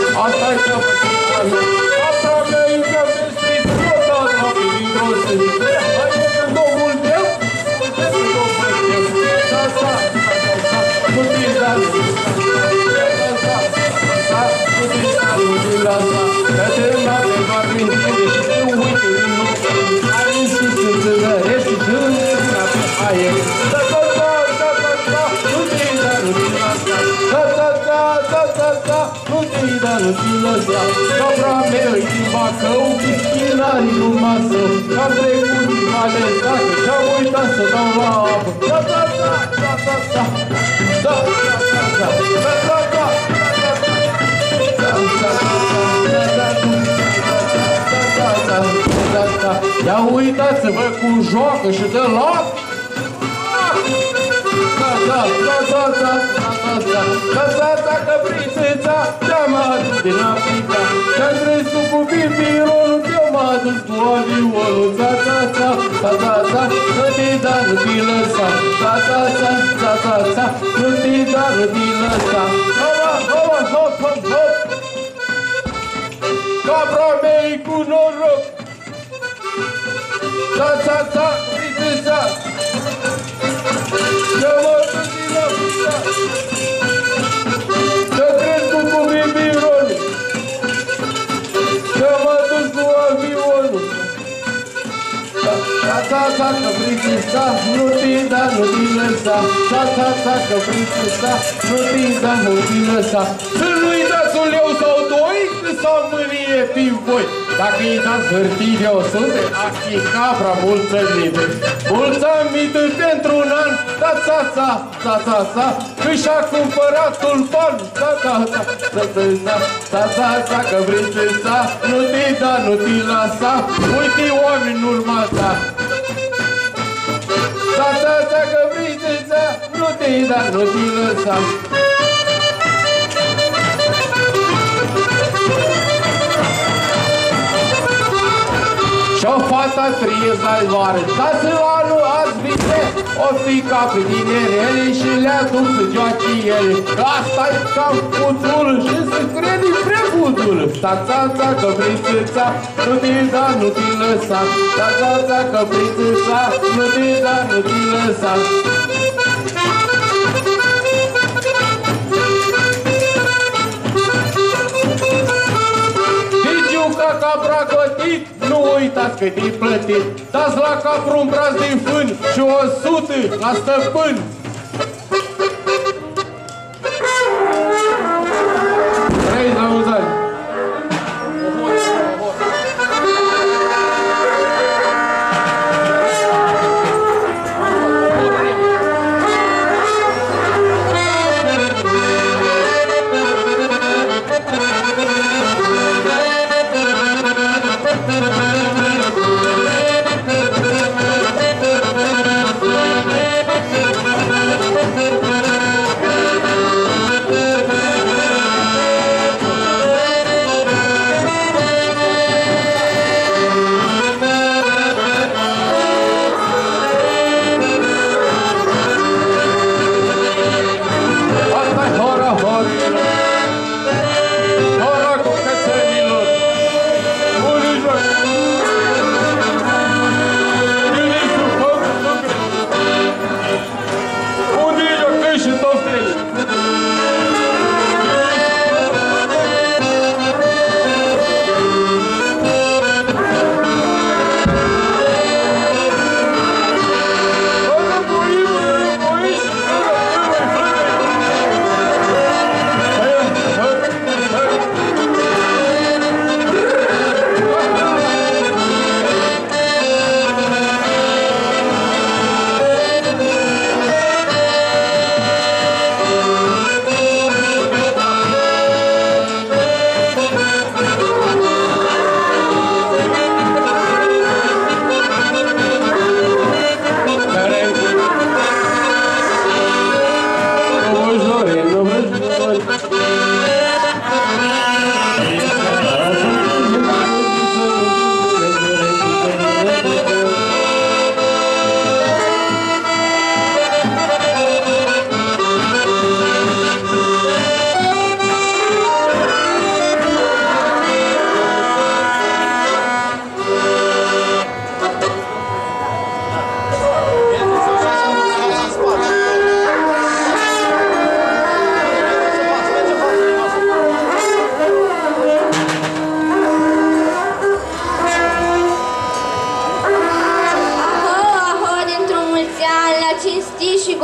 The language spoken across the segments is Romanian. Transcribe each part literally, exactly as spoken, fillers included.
Asta-i ceapă și care. Asta mea e că vestrită, tot asta mi dintr-o sărită. Hai mă că domnul meu, uite să nu mai tem. Da, da, da, nu te-i da, nu te-i da, da, nu te-i da, nu te-i da, că te mate doar prin tine și te uite din nou. Ai însus în zânăre și dână pe aer. Da, da, da, da, da, da, nu te-i da, nu te-i lăsa. Da, da, da, da, da, da, nu te-i da, nu te-i lăsa. Capra mea e din Bacău, pischinarii numai său. Am trecut din cale stacă și-am uitat să dau la apă. Da, da, da, da, da, da, da, da, da, da, da, da, ia uitați-vă cum joacă și dă lac. Da, da, da, da, da, da, da, da, da, da, căprițeța, te-am adus din Africa. Te-am trezit cu pipirolul, te-am adus cu avionul. Da, da, da, da, da, da, nu te-i da, nu te-i lăsa. Da, da, da, da, da, da, nu te-i da, nu te-i lăsa. Hama, hama, hop, hop, hop. Capra mea-i cu noroc. Da, da, da, princesa. Eu mă duc din Africa. Te cresc cu bibirul. Eu mă duc cu avionul. Da, da, da, da, că princesa, nu te da, nu te lăsa. Da, da, da, că princesa, nu te da, nu te lăsa. Să nu-i dați un leu sau doi, sau mânie fi voi. Dacă îi dați hârtii de o sută, achi capra mulțămite. Mulțămite pentru un an, da, da, da, da, da, da, că și-a cumpărat tulpan. Da, da, da, da, da, da, da, da, da, că princesa, nu te da, nu te lăsa. Uite oameni în urma ta. Da, da, da, că princesa, nu te da, nu te lăsa. Și-o fata triez la loare, dați anul azi vine, o fi capri din erele și le-a duc să joace ele. Că asta-i cam puțulă și să crede prea puțulă. Da, da, da, că prințesa, nu te da, nu te lăsa. Da, da, da, că prințesa, nu te da, nu te lăsa. Ca capra gătit, nu uitați că te-i plătit. Dați la capru un braț din fân și o sută la stăpân. Trei la mulți ani. Thank you.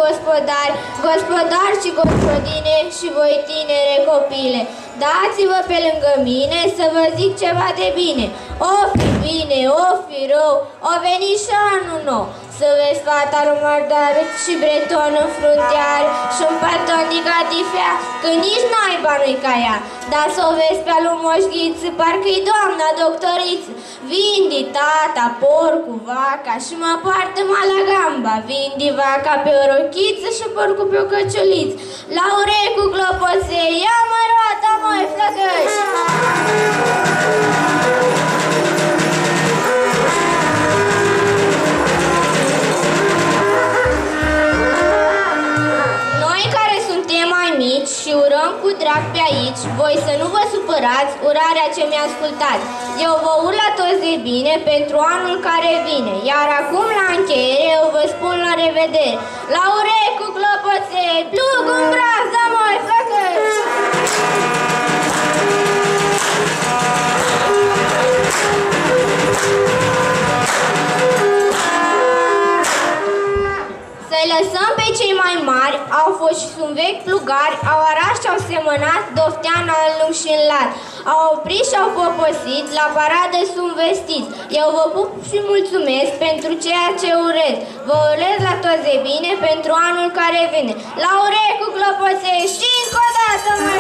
gospodari, gospodari și gospodine și voi tinere copile, dați-vă pe lângă mine să vă zic ceva de bine. O fi bine, o fi rău, o veni și anul nou. Să vezi fata lui Mardare și breton în frunteare și un paton de catifea, că nici naiba nu-i ca ea. Dar să o vezi pe alu moșghiță, parcă-i doamna doctoriță. Vindi tata, porcul, vaca și mă poartă la gamba. Vindi vaca pe o rochiță și porcul pe o căciuliță. La urechi cu clopoței, ia mă roata, măi, flăcăși! Și urăm cu drag pe aici, voi să nu vă supărați urarea ce mi-a ascultat. Eu vă ur la toți de bine pentru anul care vine, iar acum la încheiere eu vă spun la revedere. La urechi cu clopoței, plug în braț, da măi, flăcăși! Să-i lăsăm pe cei mai mari, au fost și sunt vechi plugari, au arat și au semănat, doftean al lung și în lat. Au oprit și au poposit, la paradă sunt vestiți. Eu vă pup și mulțumesc pentru ceea ce urez. Vă urez la toți de bine pentru anul care vine. La urechi cu clopoței și încă o dată mai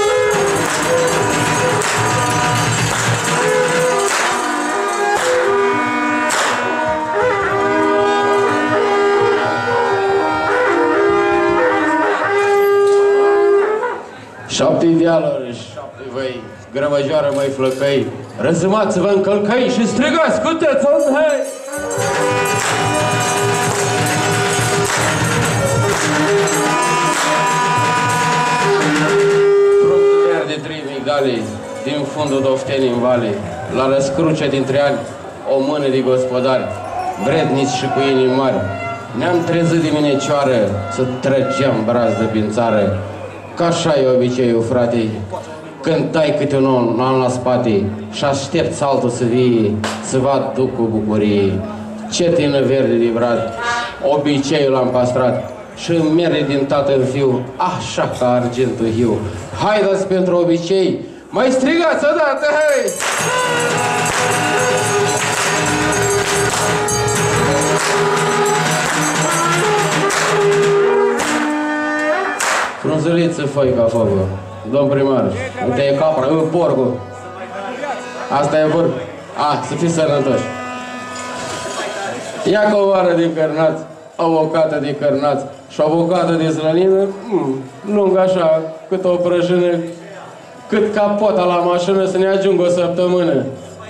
Șapte idealuri, șapte văi, grămăjoară, măi flăcăi, răzâmați-vă în călcăi și strigați cu tățul, hei! Fructul de trei migdale, din fundul doftenii în vale, la răscruce dintre ani, o mână de gospodari, vrednici și cu inimi mari. Ne-am trezit diminețioară să trăgeam brazdă prin țară. Că așa e obiceiul, frate, când dai câte un an la spate și aștepți altul să vie, să vă aduc cu bucurie. Cetină verde de brad, obiceiul am pastrat și merge din tată în fiu, așa ca argentul hiu. Haideți pentru obicei, mai strigați odată, hei! Frunzuliță, făi ca făgă, domn primar, uite e capra, e porcul. Asta e porc. Ah, să fiți sănătoși. Ia cu o oară de cărnați, o bucată de cărnați și o bucată de slănină, mm, lungă așa, cât o prăjină, cât capota la mașină să ne ajungă o săptămână.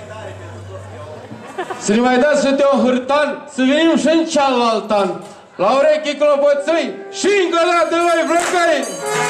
Să ne mai dați și un hârtan, să venim și în cealalt an. La urechi clopoței și încă o dată voi flăcăi!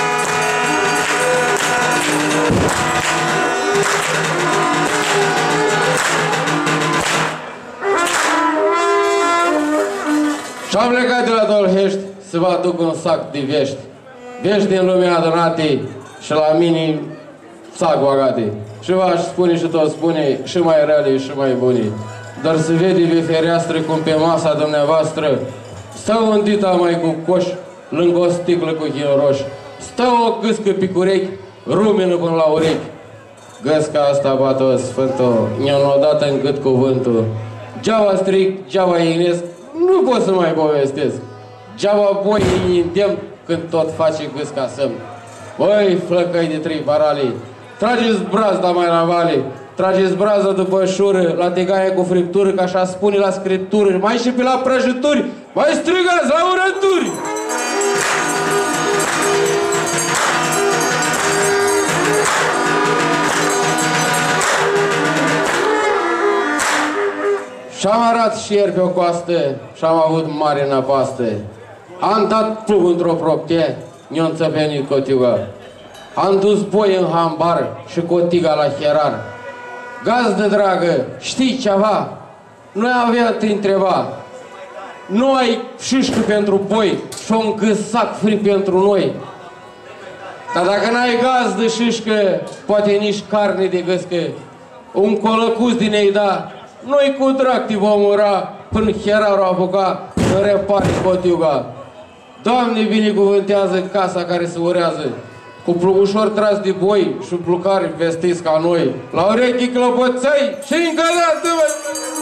Și-am plecat de la Dolhești să vă aduc un sac de vești. Vești din lumea adunate și la mine sac bagate. Și v-aș spune și tot spune și mai rele și mai bune. Dar se vede pe fereastră cum pe masa dumneavoastră stă un dita mai cu coș, lângă o sticlă cu chin roș. Stă o gâscă pe curechi, rumină până la urechi. Găsca asta bată sfântul, ne-a dat în gât cuvântul. Geaba stric, geaba ignesc, nu pot să mai povestesc. Geaba boi îndemn când tot face gâsca semn. Băi, flăcăi de trei parale, trageți brazda mai la vale, trageți braza după șură, la tegaie cu friptură, că așa spune la scriptură, mai și pe la prăjituri, mai strigați la urături! Și-am arat și ieri pe o coastă și-am avut mare năpastă. Am dat plug într-o proptie, ne-o înțepenit cotiga. Am dus boi în hambar și cotiga la hierar. Gazdă dragă, știi ceva? Noi aveam te întreba. Nu ai șișcă pentru boi și un gâsac fri pentru noi. Dar dacă n-ai gazdă șișcă, poate nici carne de găscă. Un colăcuz din ei da, noi cu drag te vom ura până hierarul apuca în repare cotiuga. Doamne, binecuvântează casa care se urează, cu plugușor tras de boi și plucari vestiți ca noi, la urechi clopoței și încă dată, băi!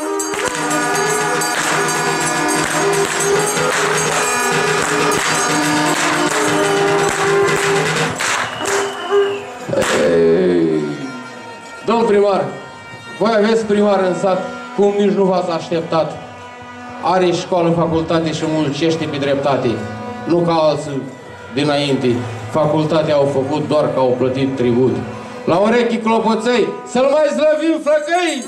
Domn primar, voi aveți primar în sat, cum nici nu v-ați așteptat. Are școală, facultate și mulcește pe dreptate. Nu ca alții dinainte. Facultatea au făcut doar că au plătit tribut. La urechi clopoței, să-l mai slăvim flăcăi!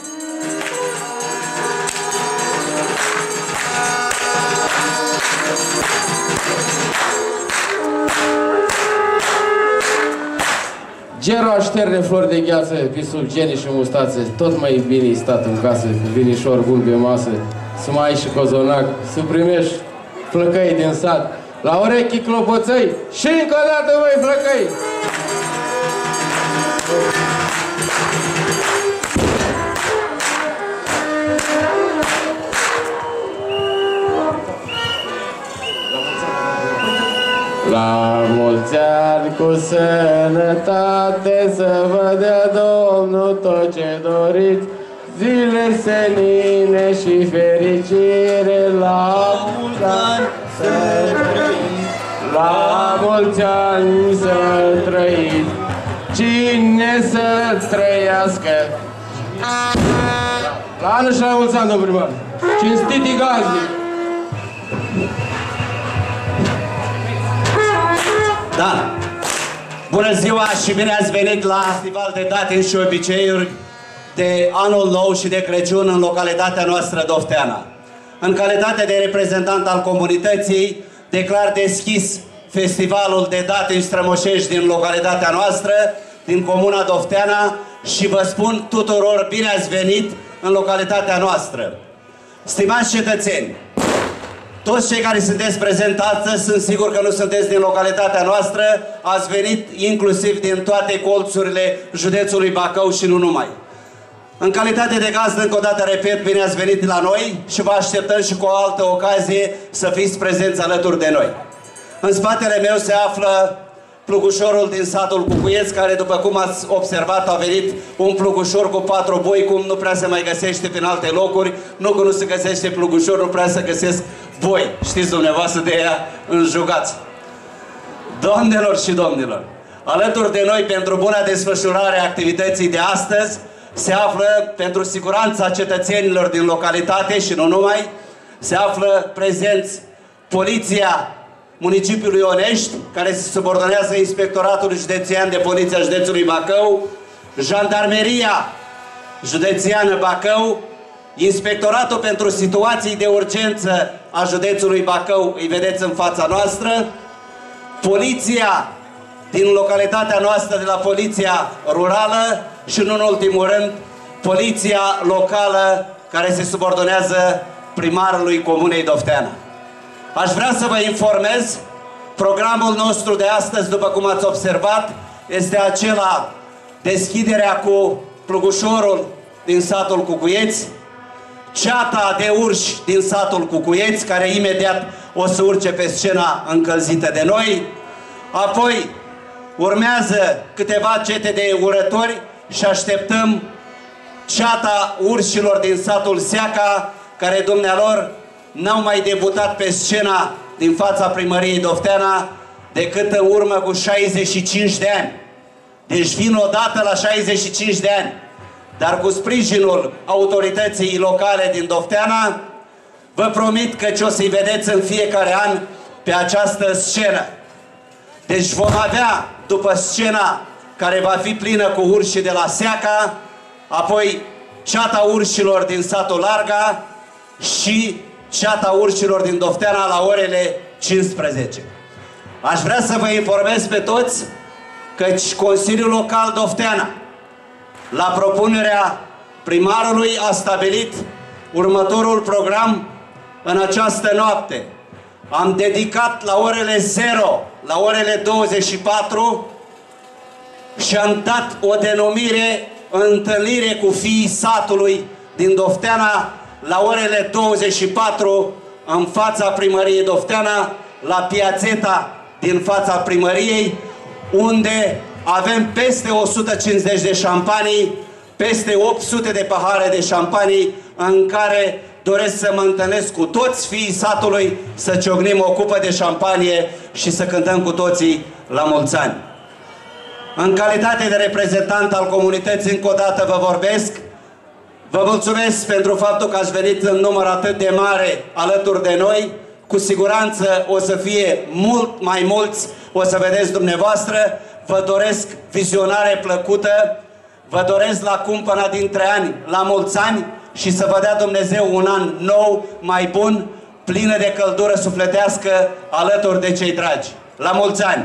Gero așterne flori de gheață pe sub genii și mustațe. Tot mai bine stat în casă, cu vinișor bun pe masă. Să mai ai și cozonac, să primești flăcăi din sat. La urechi clopoței și încă o dată, voi flăcăi! La mulți ani cu sănătate, să vă dea Domnul tot ce doriți, zile senine și fericire, la mulți ani să trăiți, la mulți ani să trăiți, cine să trăiască. La anul și la mulți ani, domnul primar, cinstitii gazdi. Da. Bună ziua și bine ați venit la festival de datini și obiceiuri de Anul Nou și de Crăciun în localitatea noastră Dofteana. În calitate de reprezentant al comunității, declar deschis festivalul de datini strămoșești din localitatea noastră, din comuna Dofteana, și vă spun tuturor bine ați venit în localitatea noastră. Stimați cetățeni, toți cei care sunteți prezenți astăzi, sunt sigur că nu sunteți din localitatea noastră, ați venit inclusiv din toate colțurile județului Bacău și nu numai. În calitate de gazdă, încă o dată repet, bine ați venit la noi și vă așteptăm și cu o altă ocazie să fiți prezenți alături de noi. În spatele meu se află plugușorul din satul Cucuieț, care, după cum ați observat, a venit un plugușor cu patru boi, cum nu prea se mai găsește prin alte locuri. Nu că nu se găsește plugușor, nu prea se găsesc boi. Știți dumneavoastră de ea înjugați. Doamnelor și domnilor, alături de noi pentru buna desfășurare a activității de astăzi se află, pentru siguranța cetățenilor din localitate și nu numai, se află prezenți Poliția Municipiului Onești, care se subordonează Inspectoratului Județean de Poliție a județului Bacău, Jandarmeria Județeană Bacău, Inspectoratul pentru Situații de Urgență a județului Bacău, îi vedeți în fața noastră, Poliția din localitatea noastră, de la Poliția Rurală și, nu în ultimul rând, Poliția Locală, care se subordonează primarului Comunei Dofteana. Aș vrea să vă informez, programul nostru de astăzi, după cum ați observat, este acela: deschiderea cu plugușorul din satul Cucuieți, ceata de urși din satul Cucuieți, care imediat o să urce pe scena încălzită de noi, apoi urmează câteva cete de urători și așteptăm ceata urșilor din satul Seaca, care dumnealor n-au mai debutat pe scena din fața primăriei Dofteana decât în urmă cu șaizeci și cinci de ani. Deci vin odată la șaizeci și cinci de ani. Dar cu sprijinul autorității locale din Dofteana, vă promit că ce o să-i vedeți în fiecare an pe această scenă. Deci vom avea, după scena care va fi plină cu urși de la Seaca, apoi ceata urșilor din satul Larga și ceata urșilor din Dofteana la orele cincisprezece. Aș vrea să vă informez pe toți că Consiliul Local Dofteana, la propunerea primarului, a stabilit următorul program în această noapte. Am dedicat la orele zero, la orele douăzeci și patru, și am dat o denumire, întâlnire cu fiii satului din Dofteana, la orele douăzeci și patru, în fața primăriei Dofteana, la piațeta din fața primăriei, unde avem peste o sută cincizeci de șampanii, peste opt sute de pahare de șampanii, în care doresc să mă întâlnesc cu toți fiii satului, să ciocnim o cupă de șampanie și să cântăm cu toții la mulți ani. În calitate de reprezentant al comunității, încă o dată vă vorbesc. Vă mulțumesc pentru faptul că ați venit în număr atât de mare alături de noi. Cu siguranță o să fie mult mai mulți, o să vedeți dumneavoastră. Vă doresc vizionare plăcută, vă doresc la cumpăna dintre ani, la mulți ani, și să vă dea Dumnezeu un an nou, mai bun, plină de căldură sufletească alături de cei dragi. La mulți ani!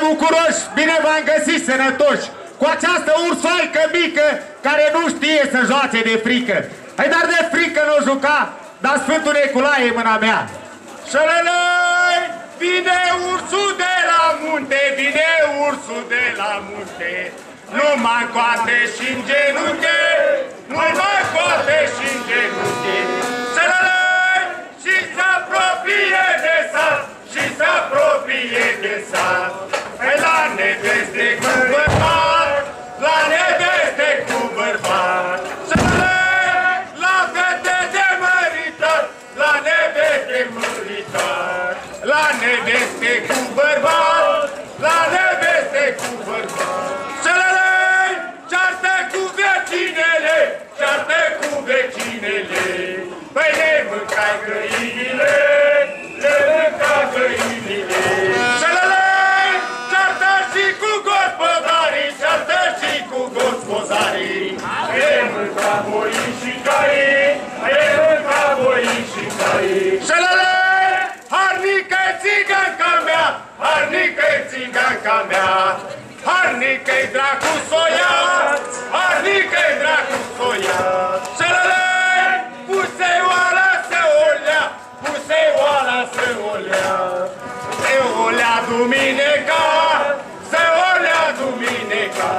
bucuroși, bine v-am găsit, sănătoși, cu această ursoaică mică care nu știe să joace de frică. Hai, dar de frică nu o juca, dar Sfântul Nicolae e mâna mea. Șălălăi, vine ursul de la munte, vine ursul de la munte, nu mă încoate și-n genunche, nu mă încoate și-n genunche. Șălălăi, și s-apropie de sat, și s-apropie de sat. La neveste cu bărbat, la neveste cu bărbat. Șălălăi, la fete de măritat, la neveste măritat. La neveste cu bărbat, la neveste cu bărbat. Șălălăi, ceartă cu vecinele, ceartă cu vecinele. Păi le mâncai găinile, le mâncai găinile. Șălălăi, ceartă și cu gospodarii, ceartă și cu gospodarii. Le mânca boii și caii, le mânca boii și caii. Șălălăi, harnică-i țiganca mea, harnică-i țiganca mea. Harnică-i dracu soia, harnică-i dracu soia. Șălălăi, puse oala să o lea, puse oala să o lea. Să o lea duminica, să o lea duminica.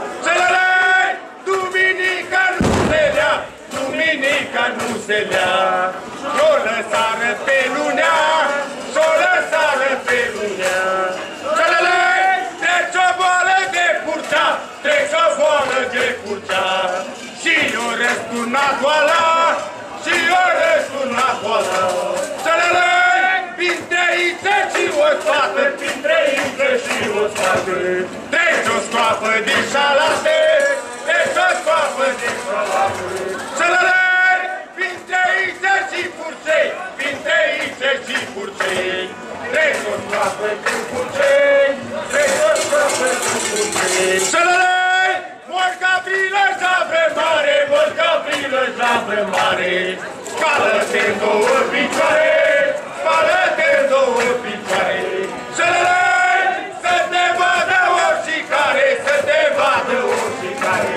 Șălălăi, duminica nu se lea, duminica nu se lea. Și-o lăsară pe lunea, și-o lăsară pe lunea. Șălălăi, treci o boală de purcea, treci o boală de purcea. Și eu răsturnat boala, și eu răsturnat boala. Șălălăi, printre ițe și o scoată, printre ițe și o scoată. Treci o scoapă din șalate, treci o scoapă din șalate. Șălălăi, printre ițe și purcei, printre ițe și purcei. Treci o scoapă din purcei, treci o scoapă din purcei. Șălălăi, mor Gavrilă, javră mare, mor Gavrilă, javră mare. Scală-te în două picioare, scală-te în două picioare. Șălălăi, să te vadă oricare, să te vadă oricare.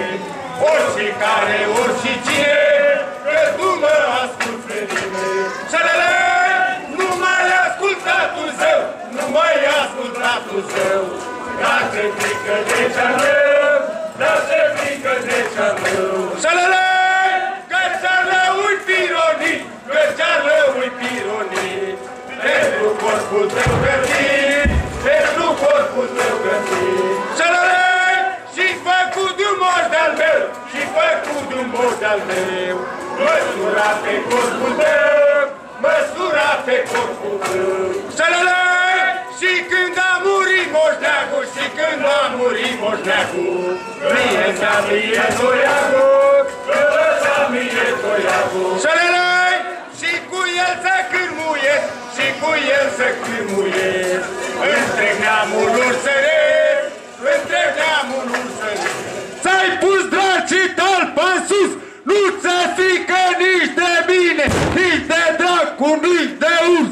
Oricare, oricine, că tu mă asculți pe mine. Șălălăi, nu mai asculta tu zău, nu mai asculta tu zău. Dacă frică de ce-am rău, dacă frică de ce-am rău. Șălălăi, că ce-ar lăui pironit, că ce-ar lăui pironit. Pentru corpul tău găsit, pentru corpul tău găsit. Șălălăi, și-i făcut de-un moș de-al meu, și-i făcut de-un moș de-al meu. Măsura pe corpul tău, măsura pe corpul tău. Șălălăi, și când a murit moșneagul, și când a murit moșneagul, mie s-a mie toiagul, s-a mie toiagul. Șălălăi, și cu el să cârmuiesc, și cu el să cârmuiesc. Întreg neamul ursăresc, întreg neamul ursăresc. Ți-ai pus dracii talpa în sus, nu ți-e frică nici de mine, nici de dracu, nici de urs.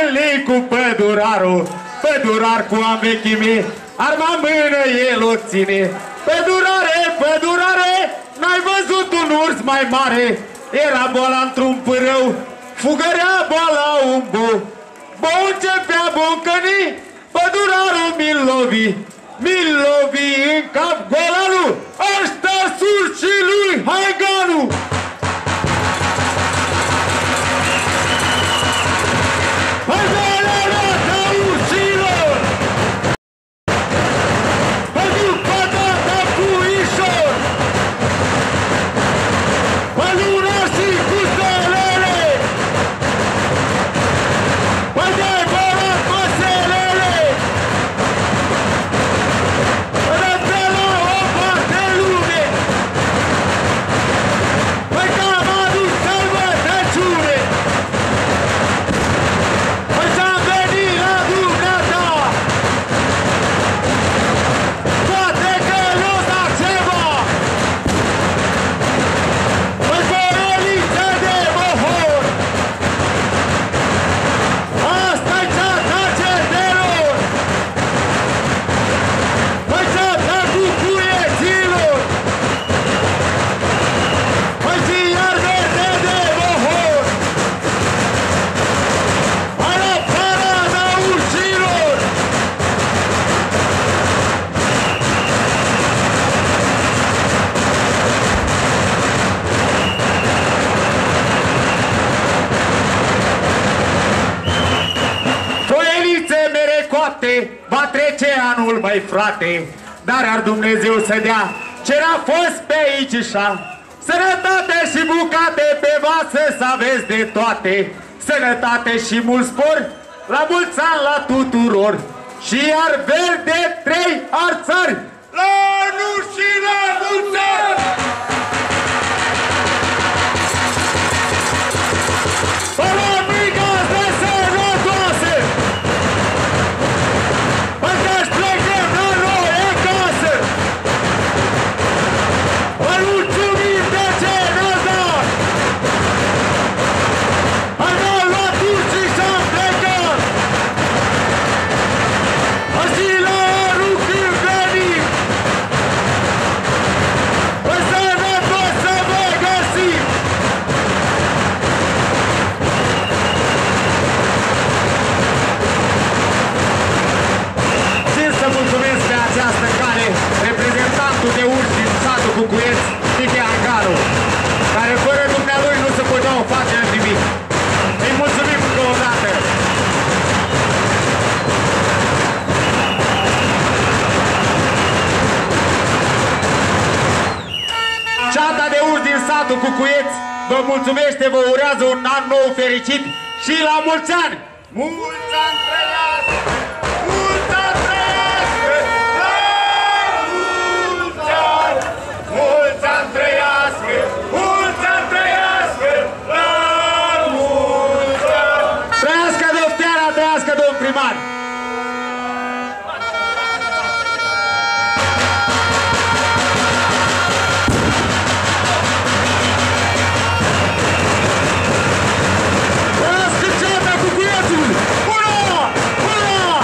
întâlni cu pădurarul, pădurar cu ambechime, arma în mână el o ține. Pădurare, pădurare, n-ai văzut un urs mai mare? Era boala într-un pârău, fugărea boala un bou. Bou începea boncăni, pădurarul mi-l lovi, mi-l lovi în cap golanul, ăștia surcii lui Haiganu. Va trece anul, măi frate, dar ar Dumnezeu să dea ce-a fost pe aici așa. Sănătate și bucate pe vasă să aveți de toate, sănătate și mult spor, la mulți ani la tuturor. Și iar verde trei arțări, la anul și la mulți ani! Cucuieți, Tiche Angaru, care fără dumnealui nu se puteau face nimic. Îi mulțumim încă o dată. Ceata de urs din satul Cucuieți vă mulțumește, vă urează un an nou fericit și la mulți ani! Mulți ani trăiască! Mulți ani trăiască! Mulți ani trăiască, mulți ani trăiască, la mulți ani! Trăiască Dofteana, trăiască domn primar! Trăiască ceata Cucuiețului! Ura! Ura!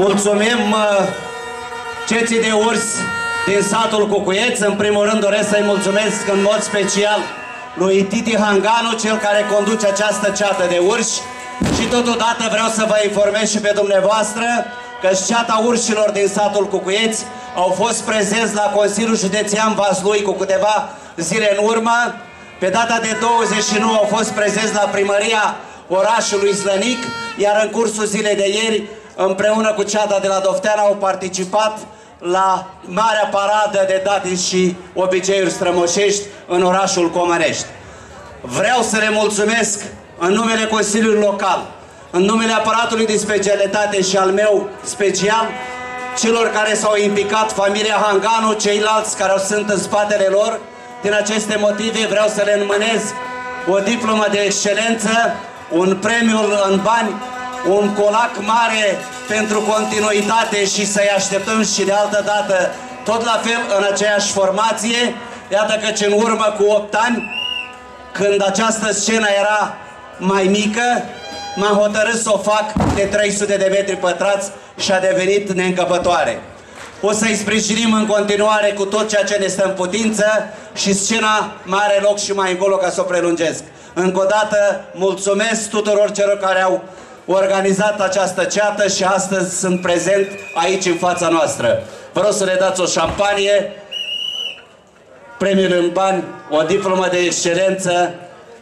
Mulțumim uh, ceții de urs din satul Cucuieț. În primul rând doresc să-i mulțumesc în mod special lui Titi Hanganu, cel care conduce această ceată de urși. Și totodată vreau să vă informez și pe dumneavoastră că ceata urșilor din satul Cucuieț au fost prezenți la Consiliul Județean Vaslui cu câteva zile în urmă. Pe data de douăzeci și nouă au fost prezenți la primăria orașului Slănic, iar în cursul zilei de ieri, împreună cu ceata de la Dofteana, au participat la marea paradă de datini și obiceiuri strămoșești în orașul Comănești. Vreau să le mulțumesc în numele Consiliului Local, în numele aparatului de specialitate și al meu special, celor care s-au implicat, familia Hanganu, ceilalți care sunt în spatele lor. Din aceste motive vreau să le înmânez o diplomă de excelență, un premiu în bani, un colac mare pentru continuitate și să-i așteptăm și de altă dată tot la fel în aceeași formație. Iată că în urmă cu opt ani, când această scenă era mai mică, m-am hotărât să o fac de trei sute de metri pătrați și a devenit neîncăpătoare. O să-i sprijinim în continuare cu tot ceea ce ne stă în putință și scena mai are loc și mai încolo ca să o prelungesc. Încă o dată mulțumesc tuturor celor care au organizat această ceată și astăzi sunt prezent aici în fața noastră. Vă rog să le dați o șampanie, premiul în bani, o diplomă de excelență,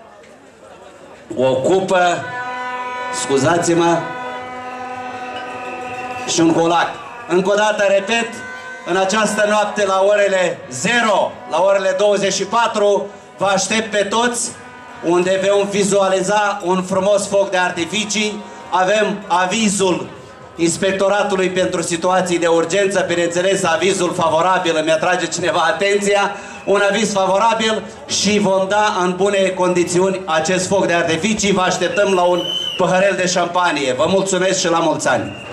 o cupă, scuzați-mă, și un colac. Încă o dată, repet, în această noapte la orele zero, la orele douăzeci și patru, vă aștept pe toți, unde vom vizualiza un frumos foc de artificii. Avem avizul Inspectoratului pentru situații de urgență, bineînțeles avizul favorabil, îmi atrage cineva atenția, un aviz favorabil și vom da în bune condiții acest foc de artificii. Vă așteptăm la un păhărel de șampanie. Vă mulțumesc și la mulți ani!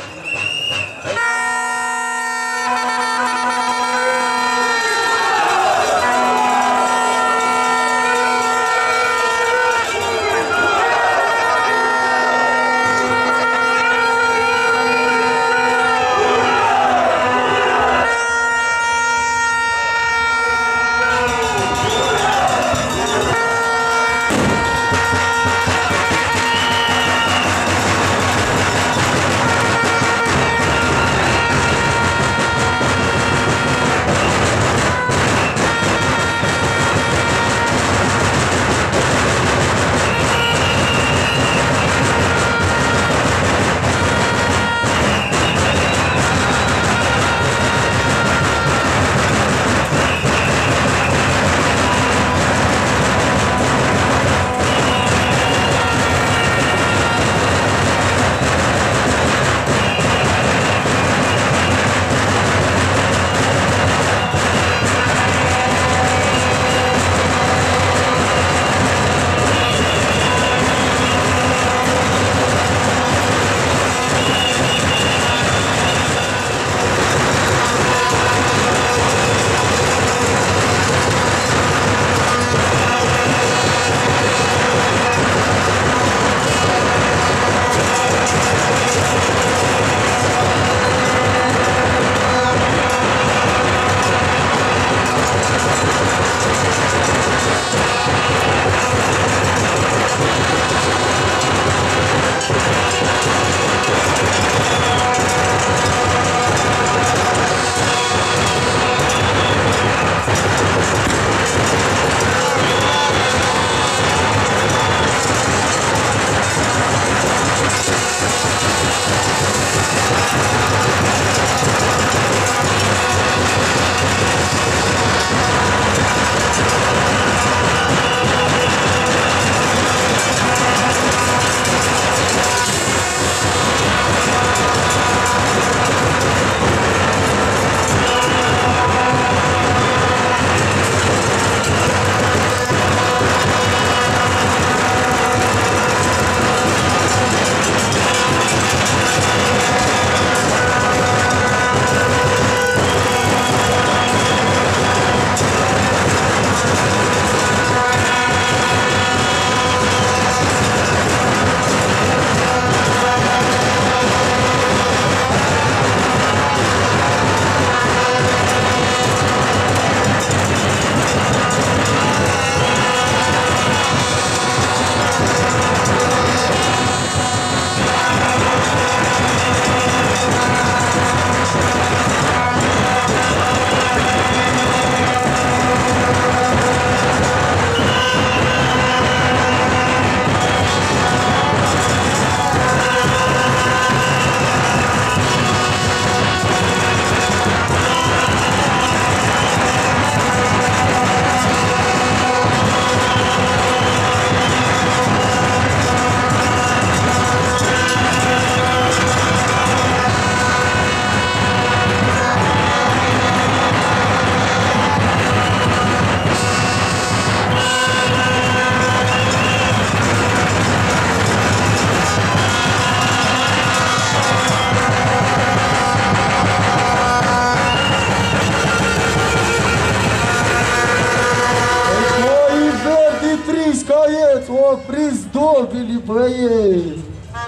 Opriți, opriți dobili, băieți!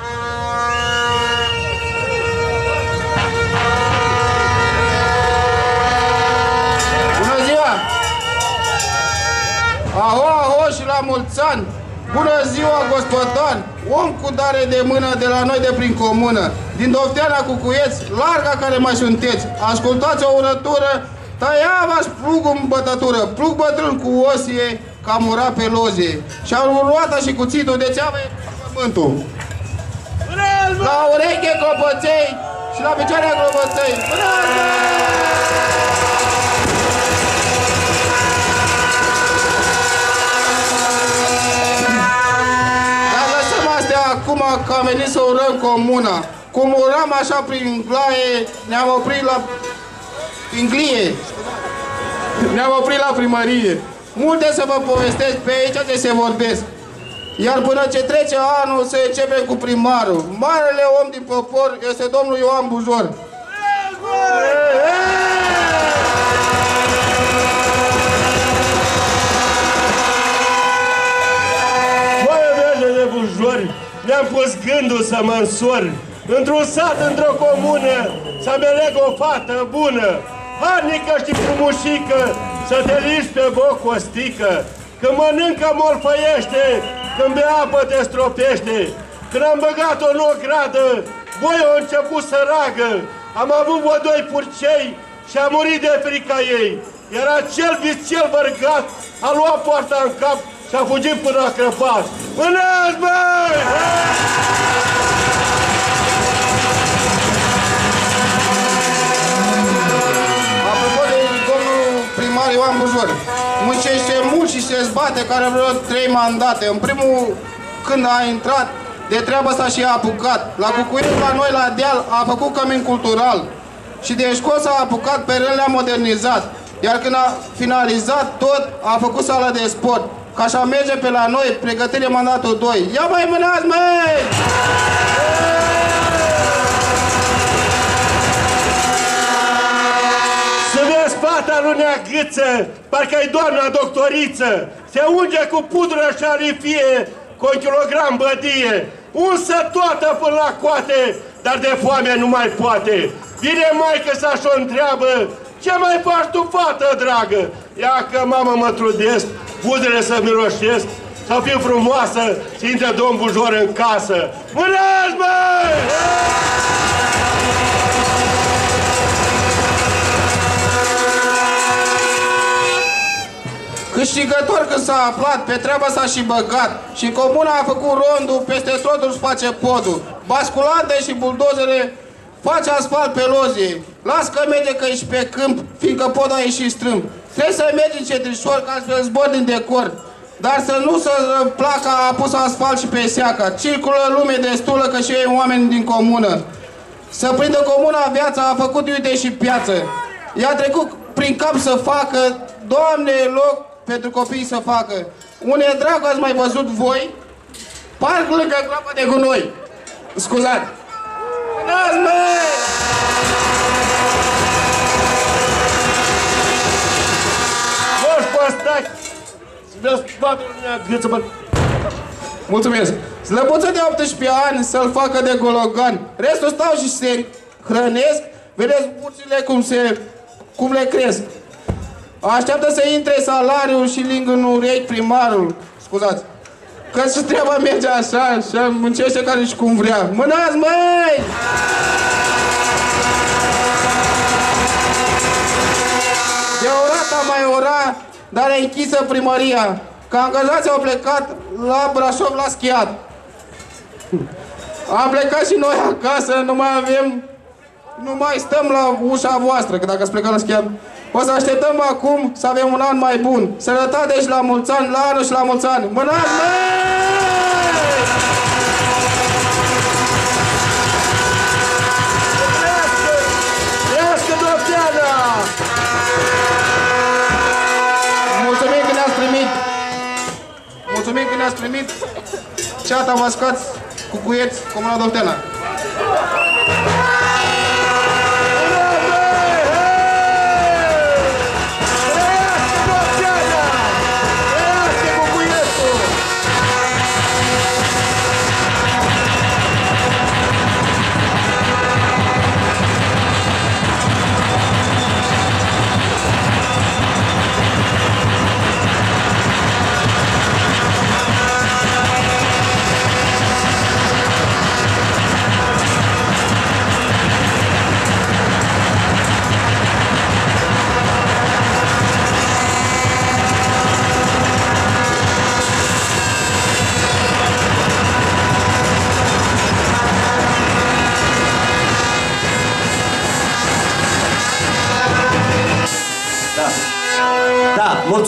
Bună ziua! Aho, aho și la mulți ani! Bună ziua, gospodari! Om cu dare de mână de la noi de prin comună, din Dofteana Cucuieți, larga care mai sunteți. Ascultați o urătură, tăia-v-aș plugul în bătătură, plug bătrân cu osie, cam ura pe lozie. Și-au luat și cuțitul de ceavă pământul. La ureche clopoței și la picioare clopoței. Dar lăsăm astea acum că am venit să urăm comuna. Cum uram așa prin glaie, ne-am oprit la Inglie. Ne-am oprit la primărie. Multe să vă povestesc pe aici ce se vorbesc. Iar până ce trece anul să începem cu primarul. Marele om din popor este domnul Ioan Bujor. Băi, verde de Bujori, mi-am pus gândul să mă însor. Într-un sat, într-o comună, să-mi aleg o fată bună, harnică și frumușică, să te liși pe boc o stică. Când mănâncă, morfăiește, când bea apă te stropește. Când am băgat-o în o gradă, voi au început să ragă. Am avut vă doi purcei și a murit de frica ei. Iar acel vițel vărgat a luat poarta în cap și a fugit până a crăpat. Mânați, băi! Apropo de domnul primar Ioan Bujor, muncește mult și se zbate, care vreo trei mandate. În primul, când a intrat, de treabă asta și a apucat. La Cucuieți, la noi, la deal, a făcut cămin cultural. Și de școală s-a apucat, pe rând le-a modernizat. Iar când a finalizat tot, a făcut sală de sport. Ca așa merge pe la noi, pregătire mandatul doi. Ia mai mânați, măi! Să vezi fata lui Neagâță, parcă-i doamna doctoriță. Se unge cu pudră și arifie, cu un kilogram bădie. Unsă toată până la coate, dar de foame nu mai poate. Vine maică să-și o întreabă, ce mai faci tu, fată dragă? Ia că, mamă, mă trudesc, buzele să miroșesc, să fiu frumoasă, să intre domn Bujor în casă. Mânați, măi! Câștigător când s-a aflat, pe treaba s-a și băgat. Și comuna a făcut rondul, peste tot își face podul. Basculante și buldozere face asfalt pe lozie. Las că merge că ești pe câmp, fiindcă podul a ieșit strâmb. Trebuie să mergi încetișor ca să zbor din decor. Dar să nu să placa a pus asfalt și pe seaca. Circulă lume destulă că și ei oameni din comună. Să prindă comuna viața, a făcut uite și piață. I-a trecut prin cap să facă, Doamne, loc pentru copii să facă. Une dragă ați mai văzut voi? Parc lângă groapa de gunoi. Scuzați. N-ați, măi! Moș Păstac! Să vezi fata lui Neagâță, bă! Mulțumesc. Slăbuță de optsprezece ani să-l facă de gologan. Restul stau și se hrănesc. Vedeți burțile cum se... cum le cresc. Așteaptă să intre salariul și ling în urechi primarul. Scuzați. Că și treaba merge așa și muncește care și cum vrea. Mânați, măi! De orata mai ora, dar e închisă primăria. Că angajații au plecat la Brașov la schiat. Am plecat și noi acasă, nu mai avem... Nu mai stăm la ușa voastră, că dacă ați plecat la schiat. O să așteptăm acum să avem un an mai bun. Sănătate și la mulți ani, la anul și la mulți ani. Mânați, măi! Trească Dofteana! Mulțumim că ne-ați primit. Mulțumim că ne-ați primit. Ceata Mascați, Cucuieți, Comuna Dofteana.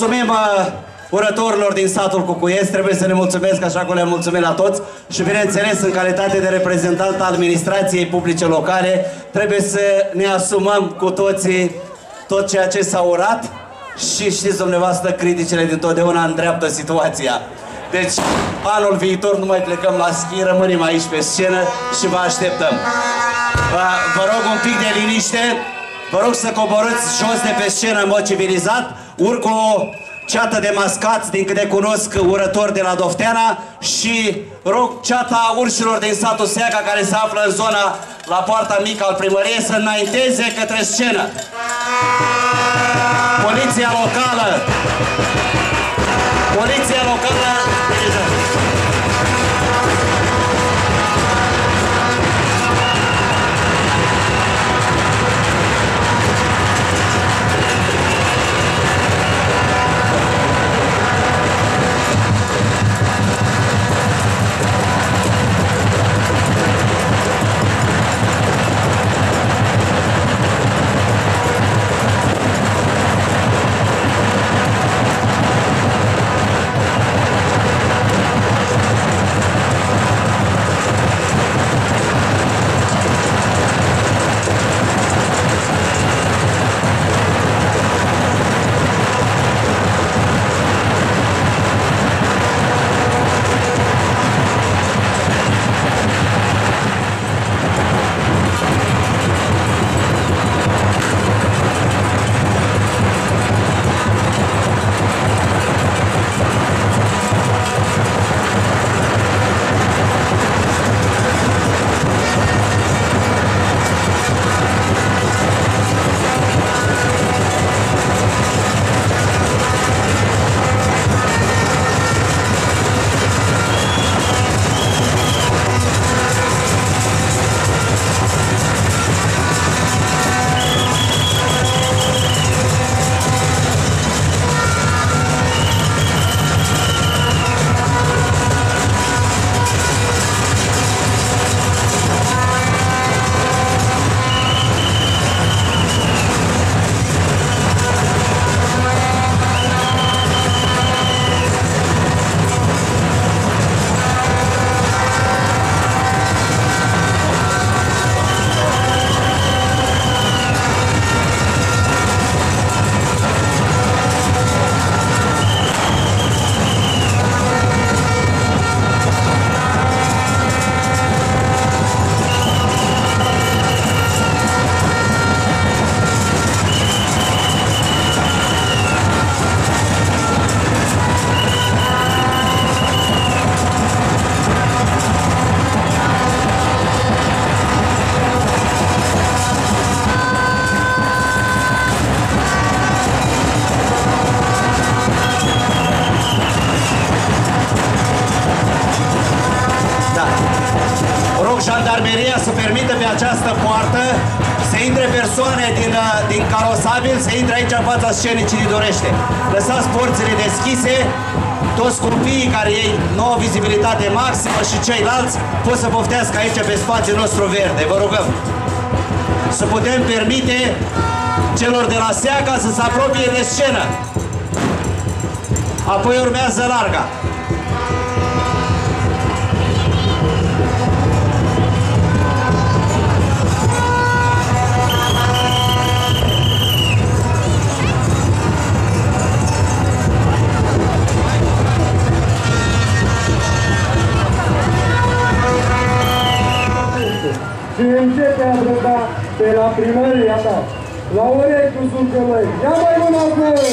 mulțumim uh, urătorilor din satul Cucuiesc, trebuie să ne mulțumesc așa cum le-am mulțumit la toți și bineînțeles în calitate de reprezentant al administrației publice locale trebuie să ne asumăm cu toții tot ceea ce s-a urat și știți dumneavoastră criticile dintotdeauna îndreaptă situația. Deci anul viitor nu mai plecăm la schi, rămânem aici pe scenă și vă așteptăm. Vă rog un pic de liniște, vă rog să coborâți jos de pe scenă în mod civilizat, urc o ceată de mascați, din câte cunosc, urători de la Dofteana și rog ceata urșilor din satul Seaca, care se află în zona la poarta mică al primăriei, să înainteze către scenă. Poliția locală! Poliția locală! Jandarmeria să permită pe această poartă să intre persoane din, din carosabil, să intre aici în fața scenei cine dorește. Lăsați porțile deschise, toți copiii care ei nu au vizibilitate maximă și ceilalți pot să poftească aici pe spațiul nostru verde. Vă rugăm să putem permite celor de la Seaca să se apropie de scenă. Apoi urmează larga. Și începe a brăda pe la primăria ta, la urechi cu sulcălăi. Ia mai mâna cu!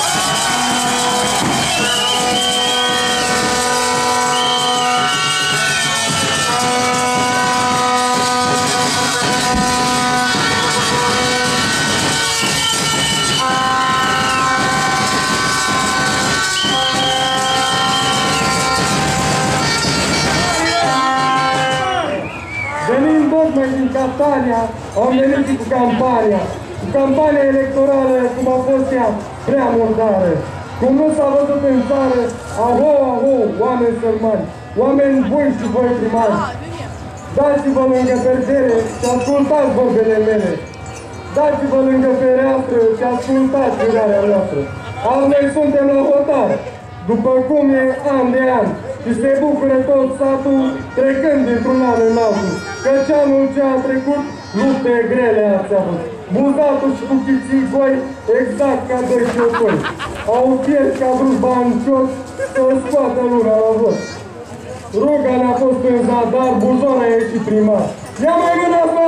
Din Catania au venit cu campania, cu campania electorală, cum a fost ea, prea murdară. Cum nu s-a văzut în țară, aho, aho, oameni sărmani, oameni voi și voi primari. Dați-vă lângă perdere și ascultați vorbele mele. Dați-vă lângă fereastră și ascultați jurarea noastră. Azi noi suntem la hotar, după cum e an de an, și se bucură tot satul trecând dintr-un an în altul, căci anul ce a trecut, lupte grele ați avut. Buzatul și cu chițigoi, exact ca doi ciocoi, au pierd ca vrut bancios să-l scoată luna la vot. Ruga ne-a fost în zadar, Buzona a ieșit primar. Ia mai mâna, bă!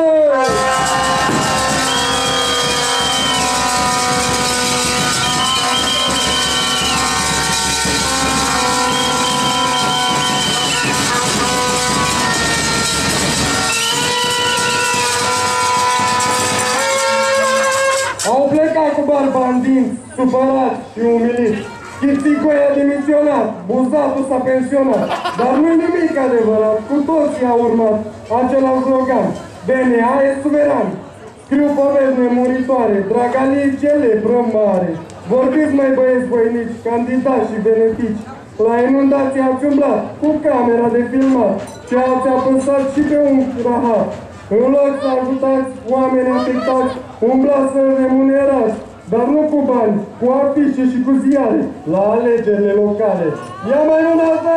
Au plecat cu barbandini, supărați și umiliți. Chițigoi a demisionat, Buzatul s-a pensionat. Dar nu-i nimic adevărat, cu toții a urmat același slogan. B N A e suveran. Scriu povesti nemuritoare, Dragalii ce lebră mare. Vorbiți, mai băieți voinici, candidați și benefici. La inundații ați umblat, cu camera de filmat, ce ați apăsat și pe un rahat. În loc să ajutați oameni afectați, umblați să remunerați, dar nu cu bani, cu afișe și cu ziare, la alegerile locale. Ia mai una, bă!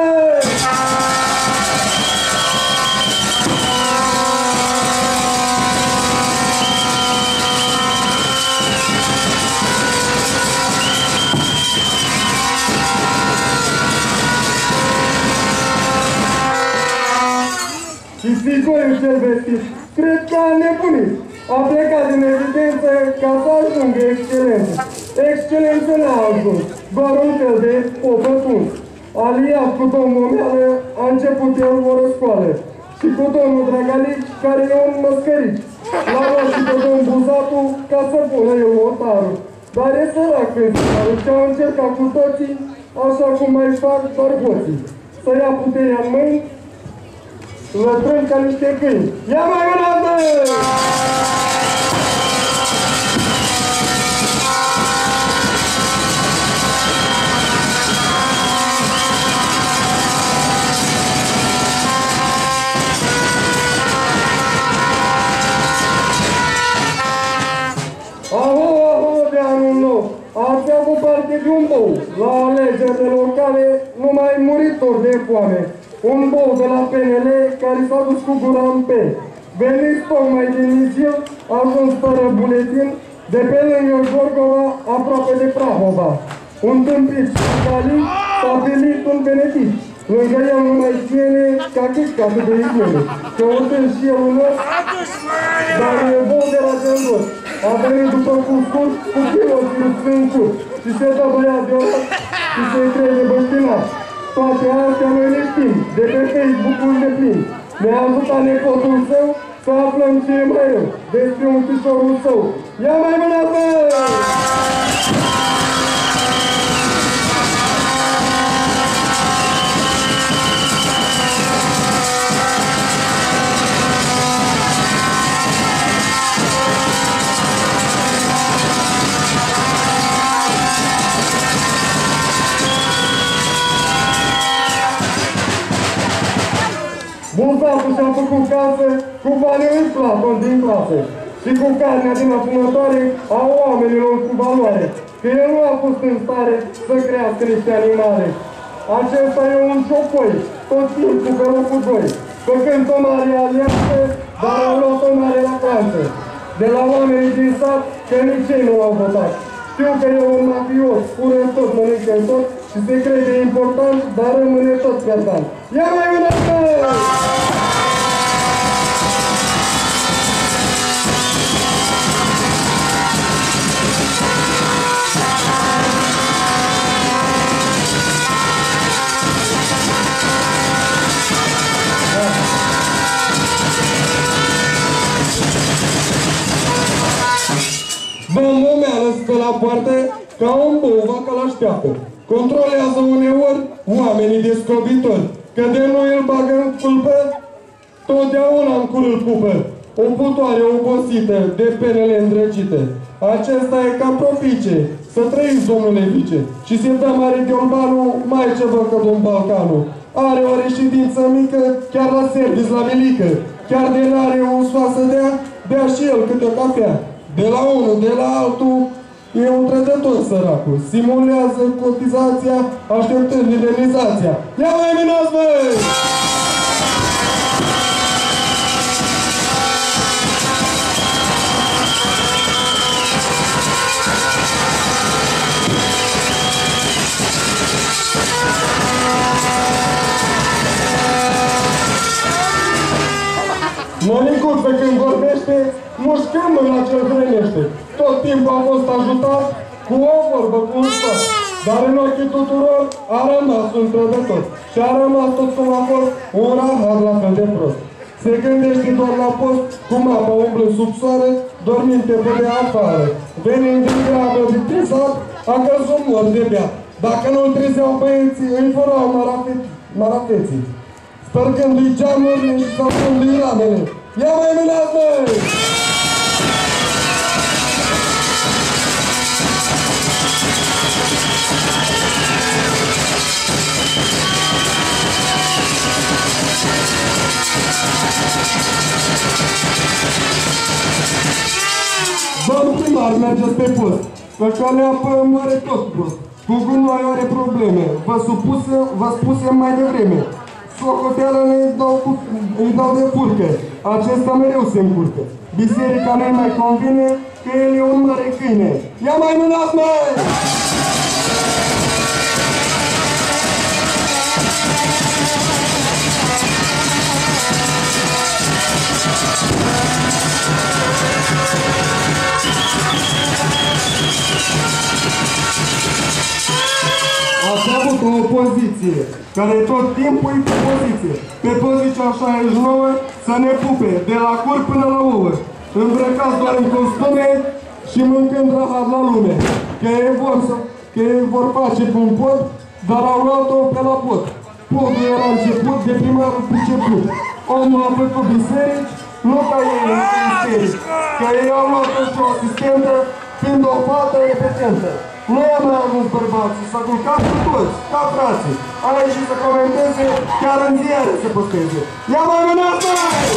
Și Sigoiul cel vestit, cred că a nebunit. A plecat din evidență ca să ajungă excelență. Excelență n-a ajuns, doar un fel de popătuns. Aliat cu domnul Meală a început el o răscoală. Și cu domnul Dragalici, care e un măscărici. L-a luat și pe domnul Buzatul ca să pună el otarul. Dar e sărac principalul și au încercat cu toții, așa cum mai fac barboții. Să ia puterea în mâini, lătrăm ca niște câini. Ia mai mâna, bă! Aho, aho, de anul nou! Ați avut parte de un bou. La alegerile locale, numai muritori de foame. Un bou de la P N L care s-a dus cu gura în pe. Veniți tocmai din Izil, ajuns fără buletin, de pe lângă Gorgova, aproape de Prahova. Un tâmpit și s-a primit un benefic. Lângă el nu mai ține ca chișcată de igiene. Căutând și el un os, dar e bou de la Gândor. A venit după cuscur, cu piloții în cur. Și se dă băiat de ăla și se-i trece băștinat. Toate astea noi le știm, de pe Facebook-ul de plin. Ne-a ajutat nepotul său să aflăm ce e mai rău despre un fișorul său. Ia mai mâna, bă! Buzatul și-a făcut casă cu banii lui Platon din clasă și cu carnea din afumătoare a oamenilor cu valoare, că el nu a fost în stare să crească niște animale. Acesta e un șopoi, tot timpul pe locul doi, făcând o mare alianță, dar a luat o mare vacanță. De la oamenii din sat, că nici ei nu l-au votat. Știu că e un mafios, pură în tot, mănâncă în tot și se crede important, dar rămâne tot pierdant. Ia mai mână! Domnul Meală stă la poartă ca un bou vaca la șteapă. Controlează uneori oamenii descobitori, că de nu îl bagă în culpă, totdeauna în cur îl pupă. O putoare obosită, de penele îndrăgite. Acesta e ca propice, să trăiți, domnule vice. Și se dă mare Gheolbanul, mai ceva că domn Balcanul. Are o reședință mică, chiar la service, la milică. Chiar de n-are o soasă dea, bea și el câte o cafea. De la unul, de la altul, E un trădător săracul. Simulează cotizația, așteptând indemnizația. Ia mai minați, băi! Mănicuță când vorbește, mușcăm la ce hrănește. Tot timpul a fost ajutat cu o vorbă, cu un sfat. Dar în ochii tuturor a rămas un trădător. Și a rămas tot cum a fost un rahat la fel de prost. Se gândește doar la post, cum apa umblă sub soare, dorminte pe de afară. Venind din grabă de trizat, a căzut mort de beat. Dacă nu-l trezeau băieții, îi furau marafeții. Spărgându-i geamurile și saltându-i ramele. Ia mai mânați, măi! Domn primar, mergeți pe post, că calea pe mare tot prost. Cu gunoi are probleme, vă supuse, vă spuse mai devreme. Socoteală îi dau, cu, îi dau de furcă, acesta mereu se încurcă. Biserica nu-i mai convine, că el e un mare câine. Ia mai mânați, măi! Ați avut o opoziție, care tot timpul e pe poziție. Pe poziția șaizeci și nouă să ne pupe, de la cur până la ouă. Îmbrăcați doar în costume și mâncând rahat la lume. Că ei vor, să, că ei vor face pe un pod, dar au luat-o pe la pod. Podul era început de primarul priceput. Omul a făcut biserici, nu ca ei în biserici. Că ei au luat-o și o asistentă, fiind o fată repetentă. Nu i-a mai ajuns bărbații, s-a culcat cu toți, ca frații. A ieșit să comenteze, chiar în ziare să posteze. Ia mai mânați, măi!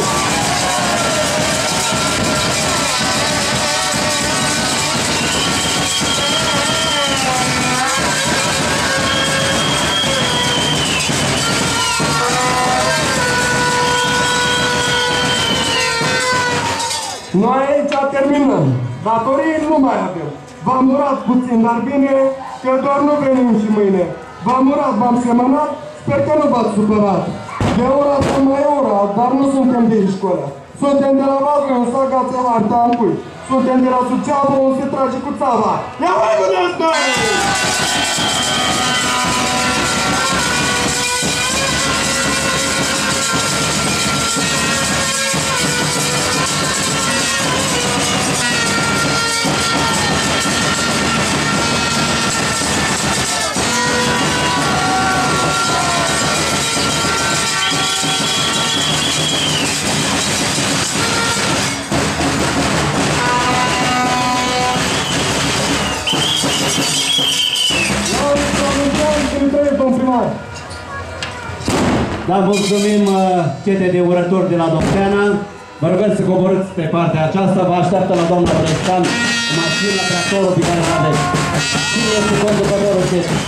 Noi aici terminăm. Datorii nu mai avem. V-am urat puțin, dar bine că doar nu venim și mâine. V-am urat, v-am semănat, sper că nu v-ați supărat. De urat am mai urat, dar nu suntem de școală. Suntem de la Vaslui, un saga țeva în tancui. Suntem de la Suceava, un se trage cu țava. Ia mai mânați, noi! Da, mulțumim cete de urători de la Dofteana. Vă rugăm să coborâți pe partea aceasta. Vă așteaptă la doamna Bălăstan mașina, tractorul pe care aveți. Cine este conducătorul cetei?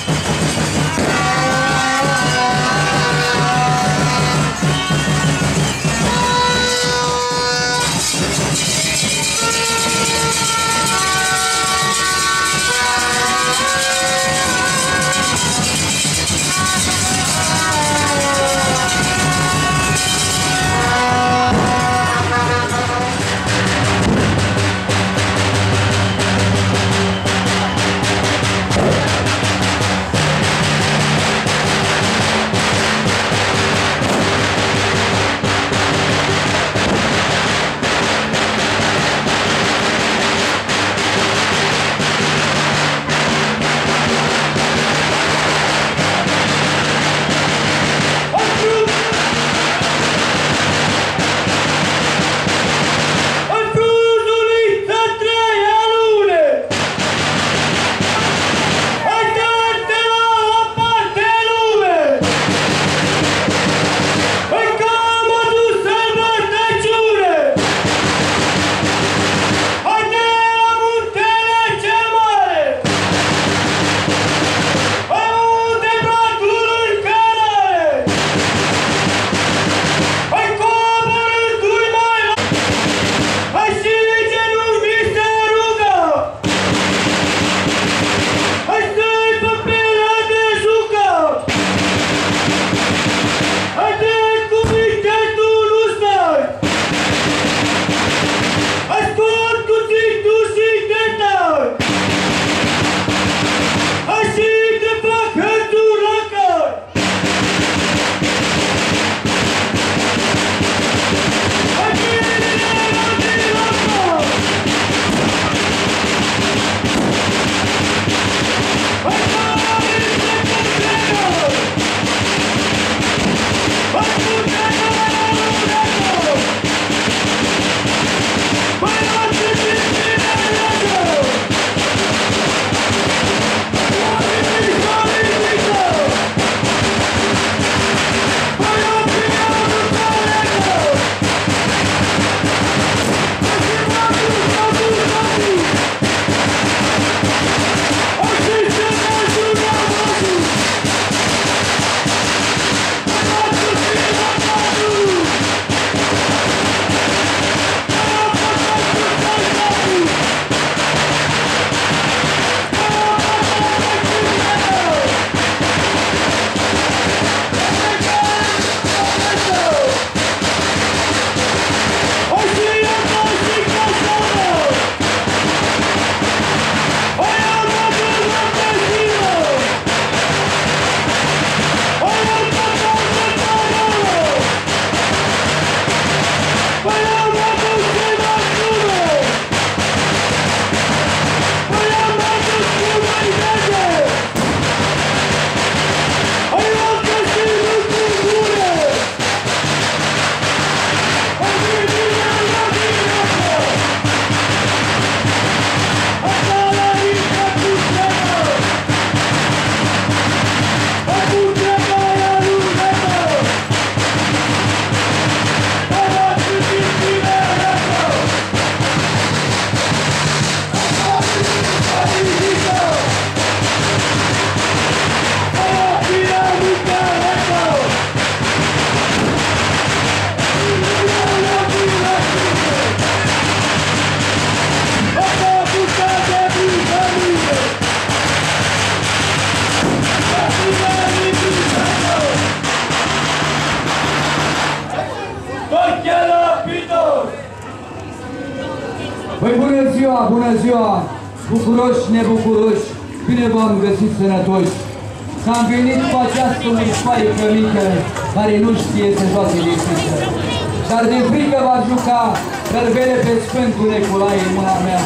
ziua, bună ziua! Bucuroși, nebucuroși, bine v-am găsit sănătoși! S-am venit cu această ușoaică mică care nu știe să joace de frică. Dar de frică va juca gălbele pe Sfântul Nicolae în mâna mea.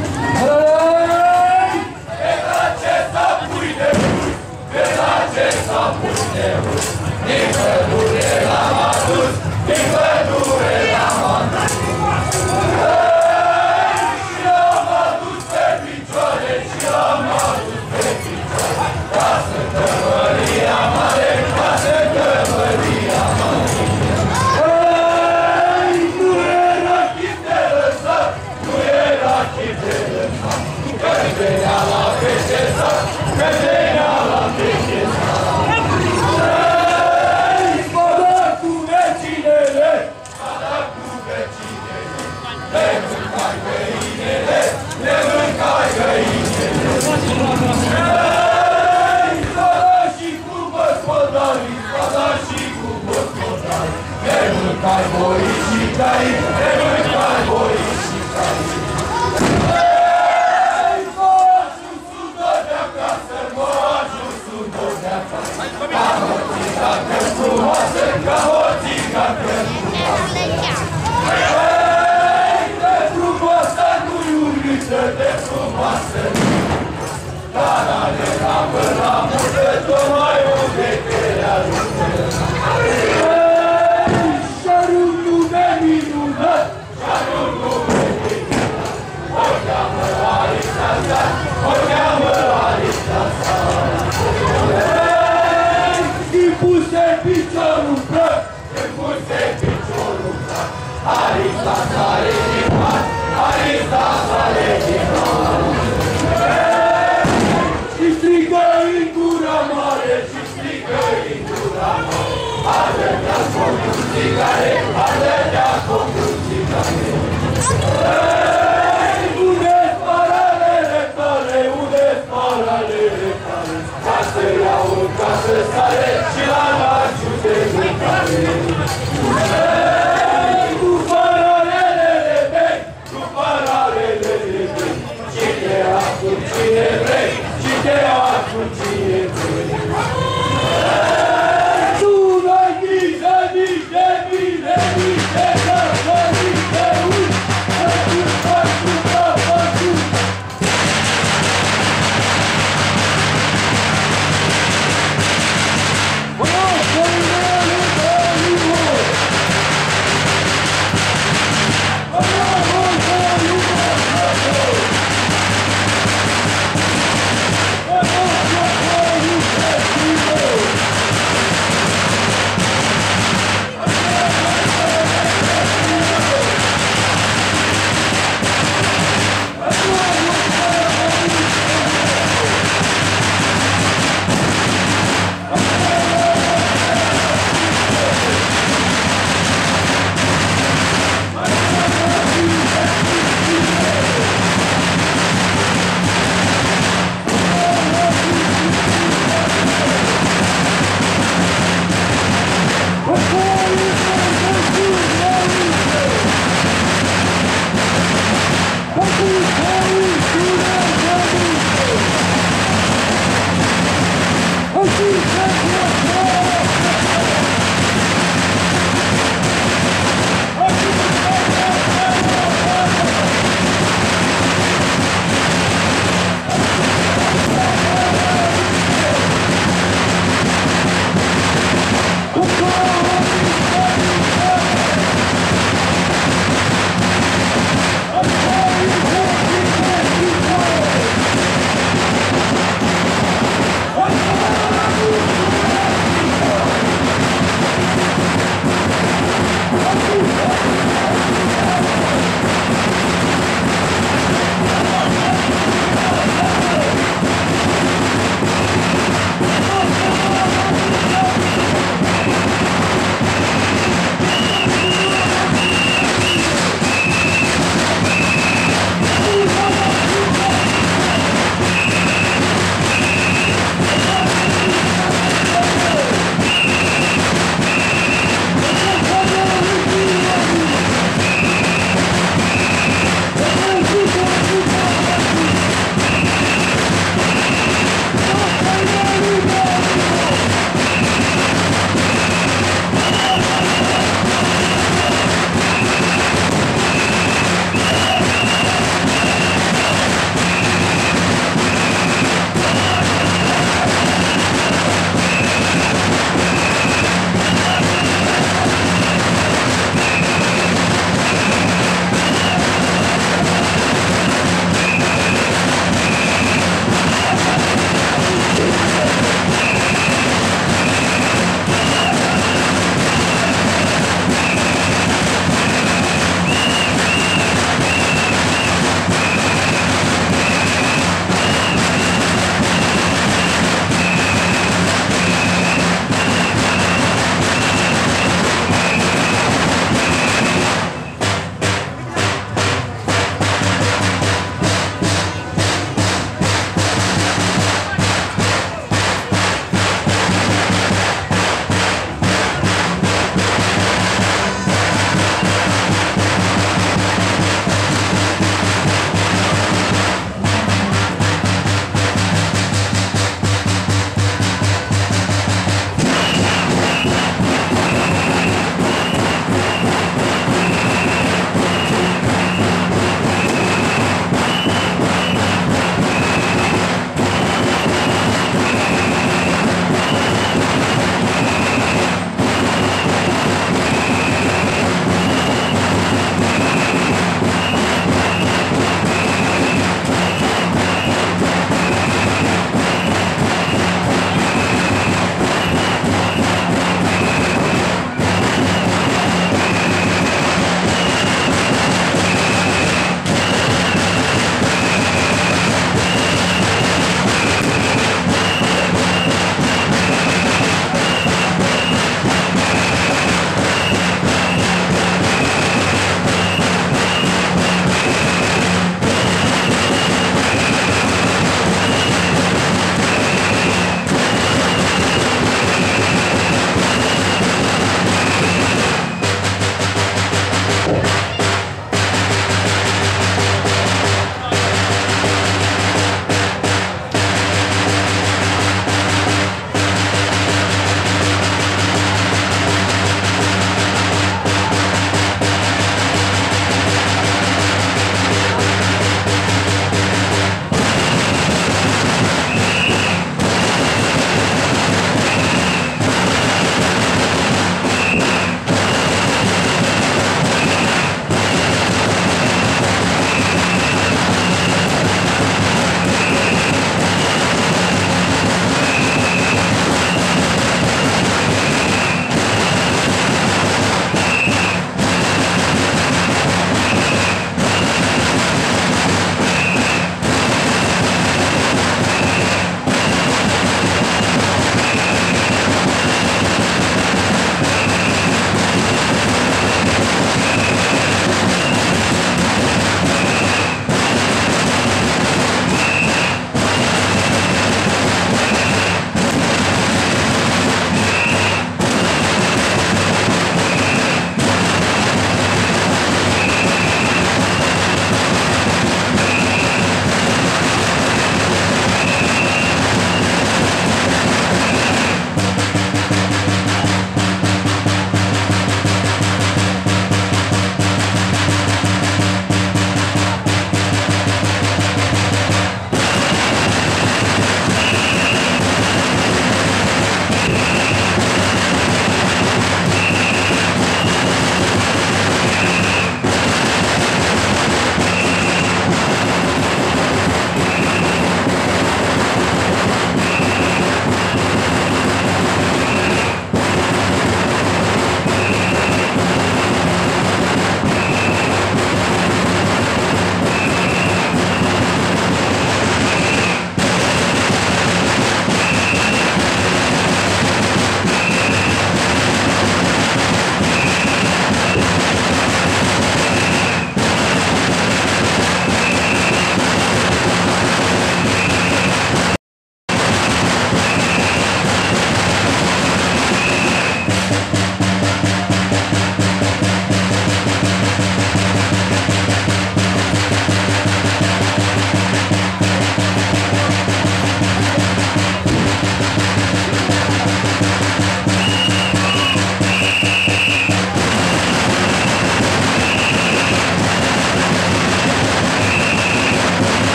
Pe la ce s-a pui de bun, pe la ce s-a pui de bun, din pădure l-am adus, din pădure l-am adus. Și l-am adus pe picioare, și l-am adus pe picioare, ca să tămăria mare, ca să tămăria mare. Nu era chip de lăsat, nu era chip de lăsat, că venea la pește sat, că venea la pește sat. M-a dat cu vecinele, m-a dat cu vecinele, le mâncai găinele, le mâncai găinele. S-a dat și cu gospodarii, s-a dat și cu gospodarii, le mâncai boii și cai, le mâncai boii și cai. Ca hoțica că frumoasă, ca hoțica că frumoasă. Hei, de frumoasă nu-i urâtă, de frumoasă dar are ramă la mură, tocmai o vechele ajută. Hei, șarul nume minunat, șarul nume minunat, o cheamă Aristața, o cheamă Aristața. Îmi puse piciorul prăc, îmi puse piciorul prăc, Aristața are din mat, Aristața are din mat. Și strigă în gura mare,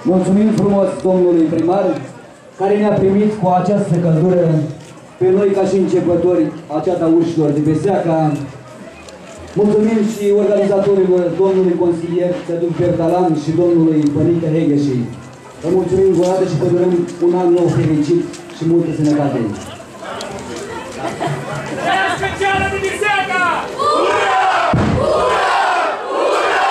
Mulțumim frumos domnului primar, care ne-a primit cu această căldură pe noi ca și începători a ceata urșilor de pe Seaca. Mulțumim și organizatorilor, domnului consilier Tăduc Bertalan și domnului Pănică Hegheși. Vă mulțumim încă o dată și vă dorim un an nou fericit și multă sănătate. Trăiască ceara de Seaca! Ura! Ura! Ura!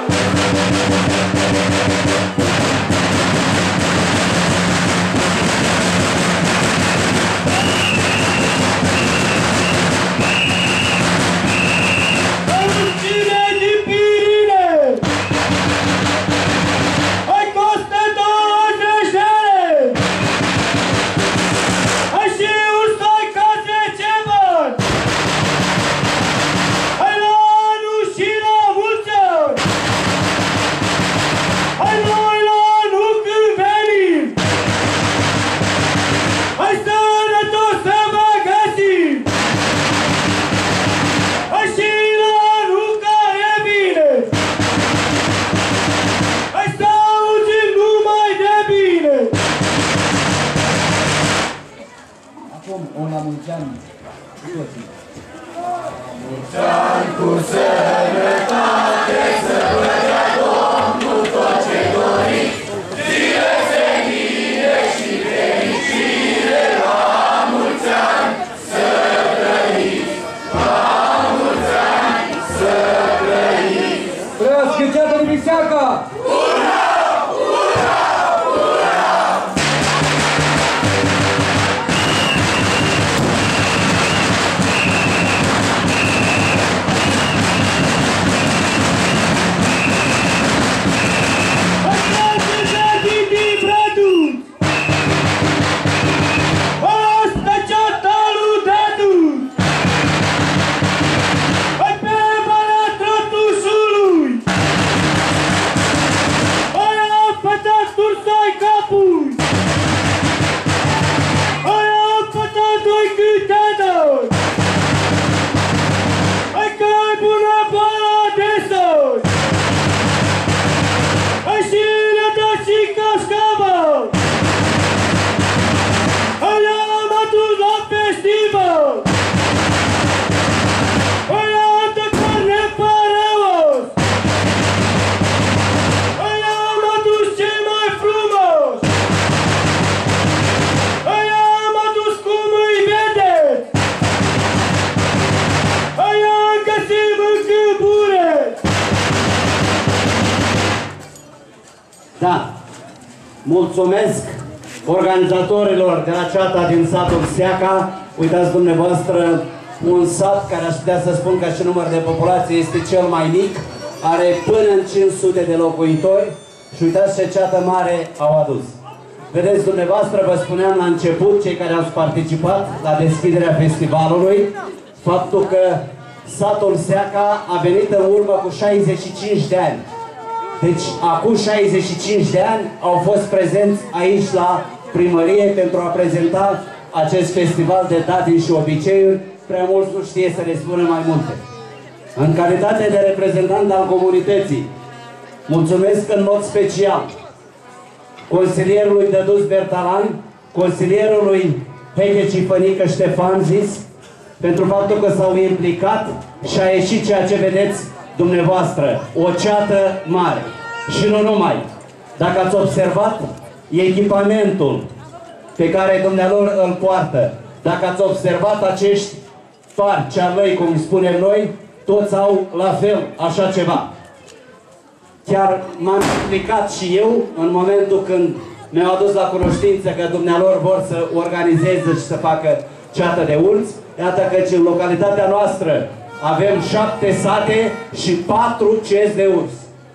Da, mulțumesc organizatorilor de la ceata din satul Seaca. Uitați dumneavoastră, un sat care aș putea să spun că și număr de populație este cel mai mic, are până în cinci sute de locuitori și uitați ce ceată mare au adus. Vedeți dumneavoastră, vă spuneam la început, cei care au participat la deschiderea festivalului, faptul că satul Seaca a venit în urmă cu șaizeci și cinci de ani. Deci, acum șaizeci și cinci de ani au fost prezenți aici la primărie pentru a prezenta acest festival de datini și obiceiuri. Prea mulți nu știe să le spună mai multe. În calitate de reprezentant al comunității, mulțumesc în mod special consilierului Dăduț Bertalan, consilierului Hegeci Pănică Ștefan Zis, pentru faptul că s-au implicat și a ieșit ceea ce vedeți dumneavoastră, o ceată mare. Și nu numai. Dacă ați observat, echipamentul pe care dumnealor îl poartă, dacă ați observat acești fari, cearlăi, cum spunem noi, toți au la fel așa ceva. Chiar m-am implicat și eu în momentul când mi-au adus la cunoștință că dumnealor vor să organizeze și să facă ceată de urți. Iată că în localitatea noastră avem șapte sate și patru ceți de urs.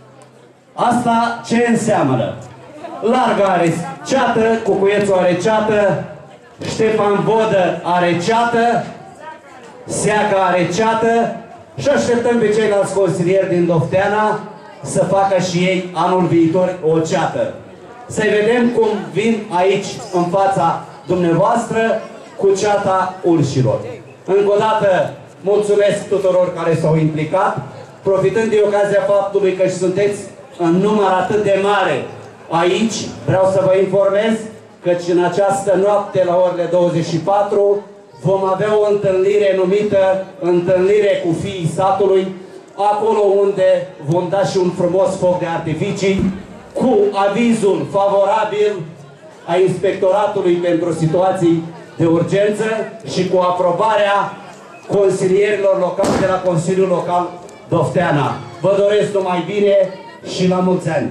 Asta ce înseamnă? Larga are ceată, Cucuiețul are ceată, Ștefan Vodă are ceată, Seaca are ceată și așteptăm pe ceilalți consilieri din Dofteana să facă și ei anul viitor o ceată. Să-i vedem cum vin aici în fața dumneavoastră cu ceata urșilor. Încă o dată mulțumesc tuturor care s-au implicat, profitând de ocazia faptului că sunteți în număr atât de mare Aici vreau să vă informez că în această noapte la orele douăzeci și patru vom avea o întâlnire numită Întâlnire cu fiii satului, acolo unde vom da și un frumos foc de artificii cu avizul favorabil a Inspectoratului pentru Situații de Urgență și cu aprobarea consilierilor locali de la Consiliul Local Dofteana. Vă doresc numai bine și la mulți ani!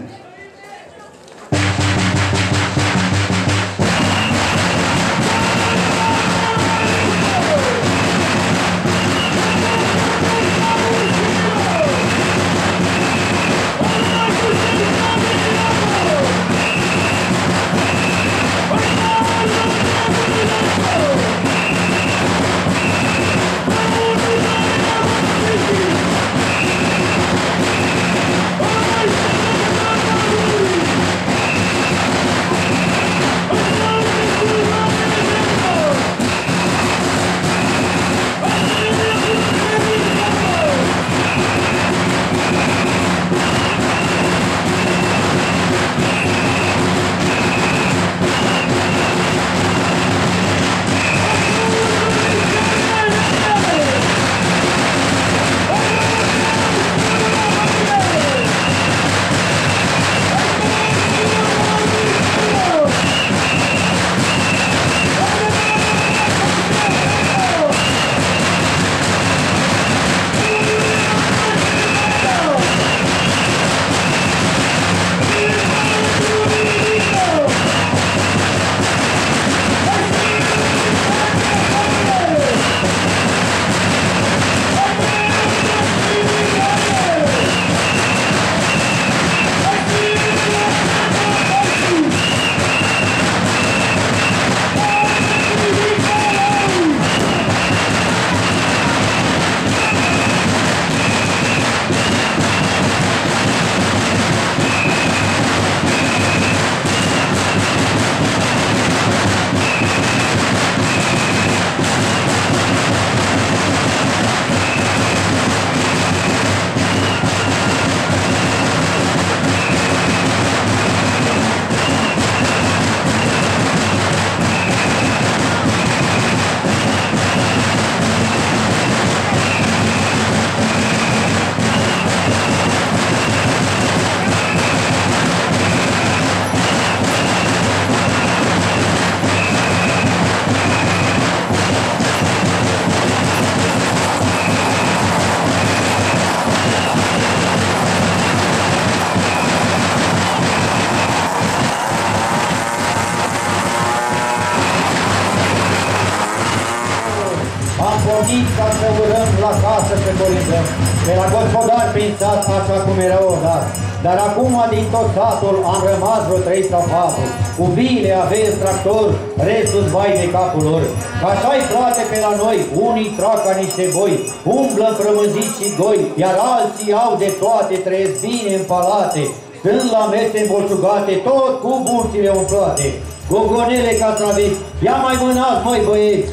Ca să urăm la casă să corizăm, pe la gospodari prin sat, așa cum era odată. Dar acum din tot satul am rămas vreo trei sau patru, cu bile, aveți, tractor, restul-s vai de capul lor. Că așa-i frate pe la noi, unii trag ca niște boi, umblă frămânziți și goi, iar alții au de toate, trăiesc bine în palate, stând la mese îmbolțugate, tot cu burțile umplate. Gogonele castraveți, ia mai mânați, măi băieți!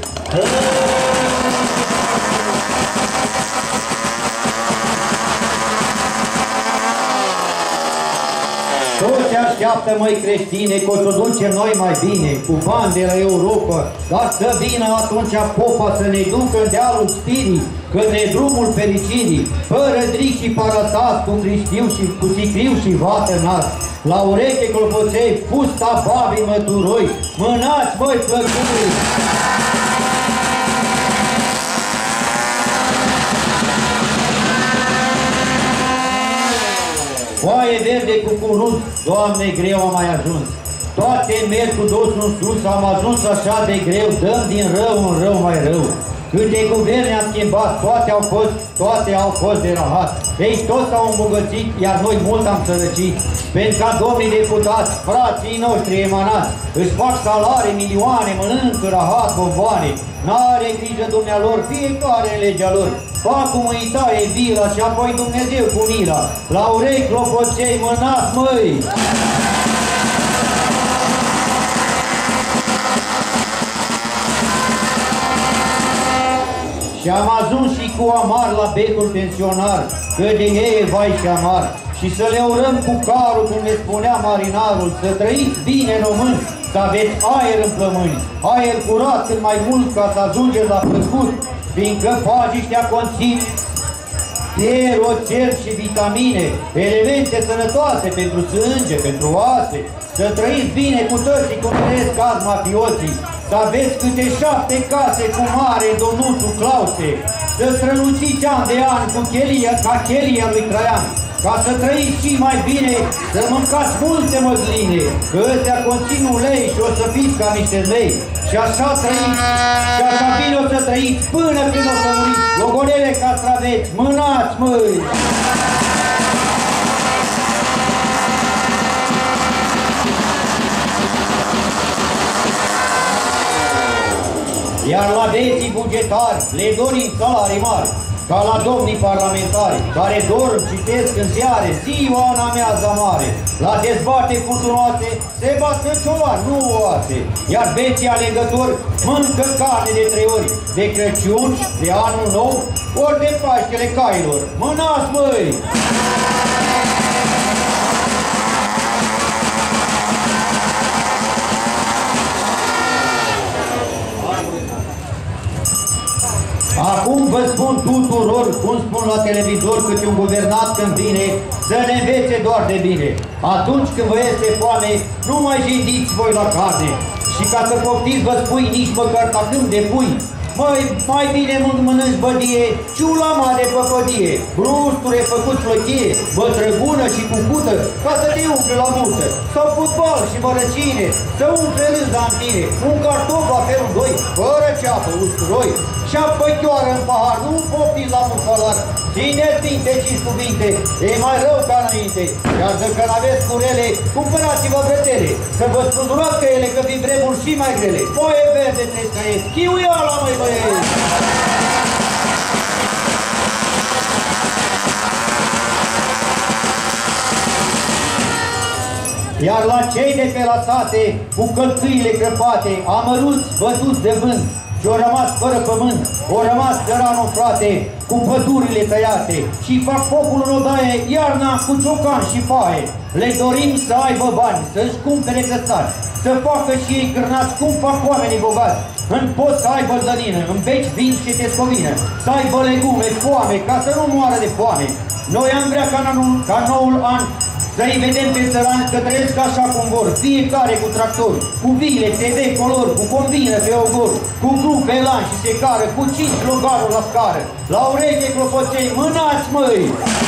Toți așteaptă, măi creștine, că o să ducem noi mai bine, cu bani de la Europa, dar să vină atunci popa să ne ducă în dealul Spirii, către drumul fericirii, fără dric și parasas, cu criștiu și cu sicriu și vată nas. La ureche clopoței, fusta babii măturoi, mânați, măi plăcuri! Foaie verde cu curuz, Doamne, greu am mai ajuns. Toate merg cu dosul în sus, am ajuns așa de greu, dăm din rău în rău mai rău. Câte guverne am schimbat, toate au fost, toate au fost de rahat. Ei toți s-au îmbogățit, iar noi mult am sărăcit. Pentru ca domnii deputați, frații noștri emanați, își fac salarii, milioane, mănâncă rahat, bomboane. N-are grijă dumnealor, fiecare în legea lor. Fac cu mâinitaie vila și apoi Dumnezeu cu mila. La urechi, clopoței, mânați, măi! Și am ajuns și cu amar la becul pensionar, că de ei e vai și amar. și să le urăm cu carul, cum le spunea marinarul, să trăiți bine români, să aveți aer în plămâni, aer curat cât mai mult ca să ajungeți la plăcut, fiindcă pagii ăștia conțin fier, oțel și vitamine, elemente sănătoase pentru sânge, pentru oase, să trăiți bine cu toții, cum trăiesc azi mafioții, să aveți câte șapte case cu mare domnuțul Clause, să străluciți an de an cu chelia, ca chelia lui Traian, ca să trăiți și mai bine, să mâncați multe măsline, că ăstea conțin ulei și o să fiți ca niște lei. Și așa trăiți, și așa bine o să trăiți până când o să muriți. Logonele castraveți, mânați, măi! Iar la veții bugetari le dorim salarii mari, ca la domnii parlamentari, care dorm, citesc în ziare, ziua în ameaza mare. La dezbate furtunoase se bat căcioari, nu oase. Iar veții alegători mâncă carne de trei ori, de Crăciun, de Anul Nou, ori de Paștele Cailor. Mânați, măi! Acum vă spun tuturor, cum spun la televizor, câte un guvernat când vine, să ne învețe doar de bine. Atunci când vă este foame, nu mai jindiți voi la carne. Și ca să poftiți, vă spui nici măcar tacâm de pui. Mai, mai bine mănânci bădie, ciulama de păpădie, brusture făcut plăchie, bătrăbună și cucută, ca să te umple la multă, sau fotbal și mărăcine, să umple râza în tine, un cartof la felul doi, fără ceapă, usturoi, și apoi chioară în pahar, nu poftiți la mult falar. Țineți minte cinci cuvinte, e mai rău ca înainte, iar dacă n-aveți curele, cumpărați-vă bretele, să vă spânzurați ele, că vin vremuri și mai grele. Foaie verde trebuie să ies, chiuiala, măi băieți! Iar la cei de pe la sate, cu călcâile crăpate, amăruți, bătuți de vânt, și-au rămas fără pământ, au rămas țăranul frate, cu pădurile tăiate, și fac focul în odaie, iarna cu ciocan și paie. Le dorim să aibă bani, să-și cumpere cățari, să facă și ei cârnați cum fac oamenii bogați. În pot să aibă zălină, în beci vin și tescovină, să aibă legume, foame, ca să nu moară de foame. Noi am vrea ca, anul, ca noul an să-i vedem pe țărani că trăiesc așa cum vor, fiecare cu tractor, cu vile, T V, color, cu combină pe ogor, cu grup, elan și secară, cu cinci logaruri la scară, la ureche clopoței, mânați, măi!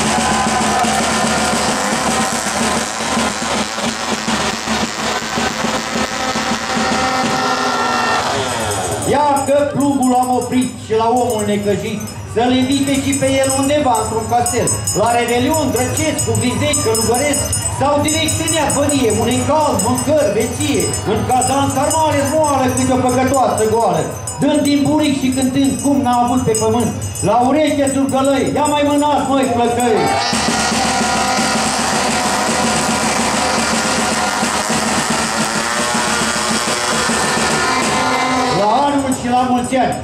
Iată plugul am oprit și la omul necăjit, să-l invite și pe el undeva într-un castel, la revelion, drăcesc, cu vizei, călugăresc, sau direct în ea bănie, unei cald, mâncări, veție, în cazan sarmale moală câte o păcătoasă goală, dând din buric și cântând cum n-a avut pe pământ, la ureche surgălăi, ia mai mânați, măi, plăcăi! La anul și la mulți ani!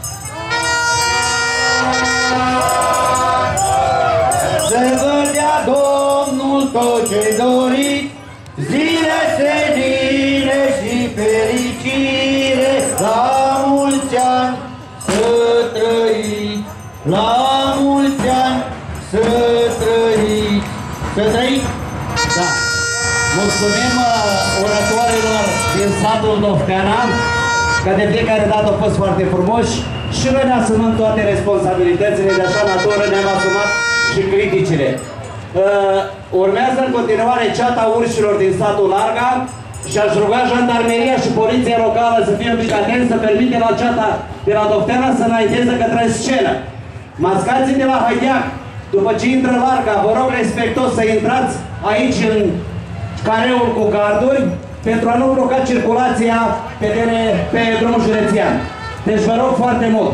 Să vă dea Domnul tot ce doriți, zile senine și fericire, la mulți ani să trăiți, la mulți ani să trăiți, să trăiți? Da. Mulțumim oratorilor din satul Dofteana, că de fiecare dată au fost foarte frumoși și noi ne asumăm toate responsabilitățile de așa natură, ne-am asumat și criticile. Uh, urmează în continuare ceata urșilor din satul Larga și aș ruga jandarmeria și poliția locală să fie un pic atenți, să permite la ceata de la Dofteana să înainteze către scenă. Mascații de la Haideac, după ce intră Larga, vă rog respectos să intrați aici în careul cu garduri pentru a nu bloca circulația pe, pe drumul județean. Deci vă rog foarte mult.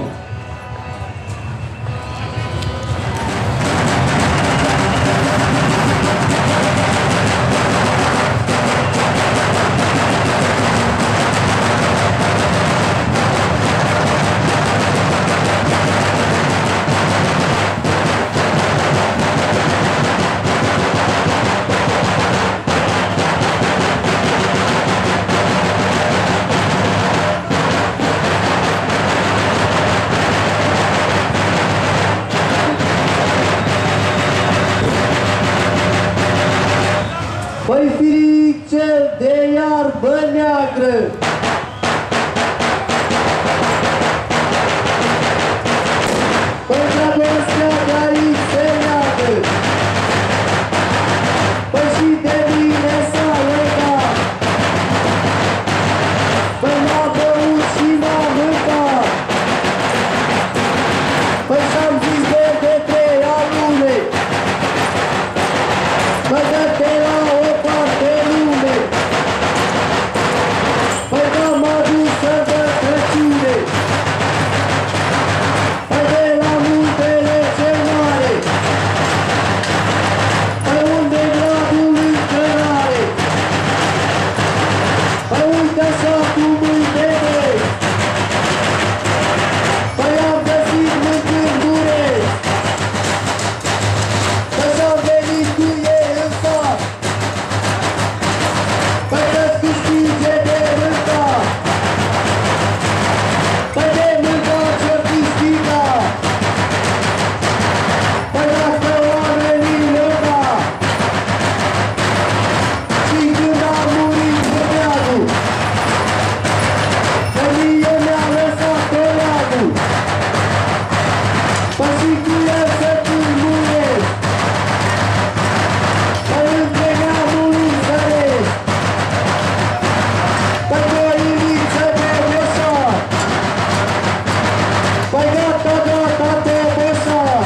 Albă neagră. Păi dragostea de aici se leagă. Păi și de mine s-a legat. Păi m-a băut și m-a mâncat. Păi și-am zis de de trei alune. Păi dă-te la o parte lume. Păi m-am adus să văd Crăciune. Păi de la muntele cel mare. Păi unde gradul în cărare. Păi uite așa cum îi vede. Păi am găsit mâncându-re. Păi s-am venit cu ei în sat. Păi să-ți câștige de mâncat. Păi de mâncat ce-o câștiga. Păi dacă oamenii lăga. Și când a murit băbeagul. Păi mie mi-a lăsat toleagul. Păi și cu el să târmuresc. Păi între neamul înțeles. Păi Doriniță de Boșar. Păi gata, gata de Boșar.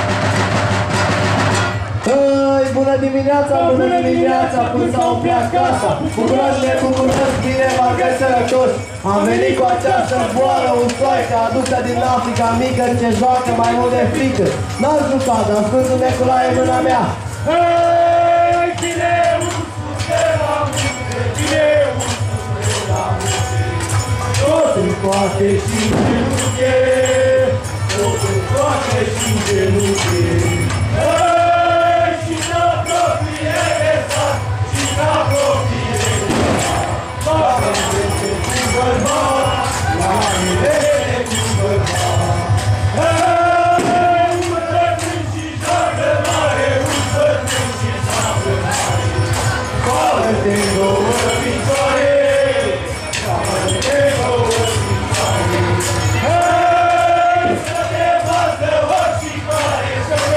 Păi bună dimineața, bună dimineața, cum s-a umpleat casa. Bucuroși, nebucuroși, bine v-am găsit sănătoși. Am venit cu această boală usoaică adusă din Africa mică ce joacă mai mult de frică. N-am jucat, dar Sfântul Nicolae în mâna mea. Hei, chineu, de la munte, chineu, de la munte. Totul toate și genunche, Totul toate și genunche. Hei, și n-apropie de sat, și n-apropie de sat. Bagă-te cu bărbat, la mine cu bărbat. Hei, un bătrân și joacă mare, un bătrân și joacă mare. Bagă-te două picioare, bagă-te două picioare. Hei, să te bază oricare, să te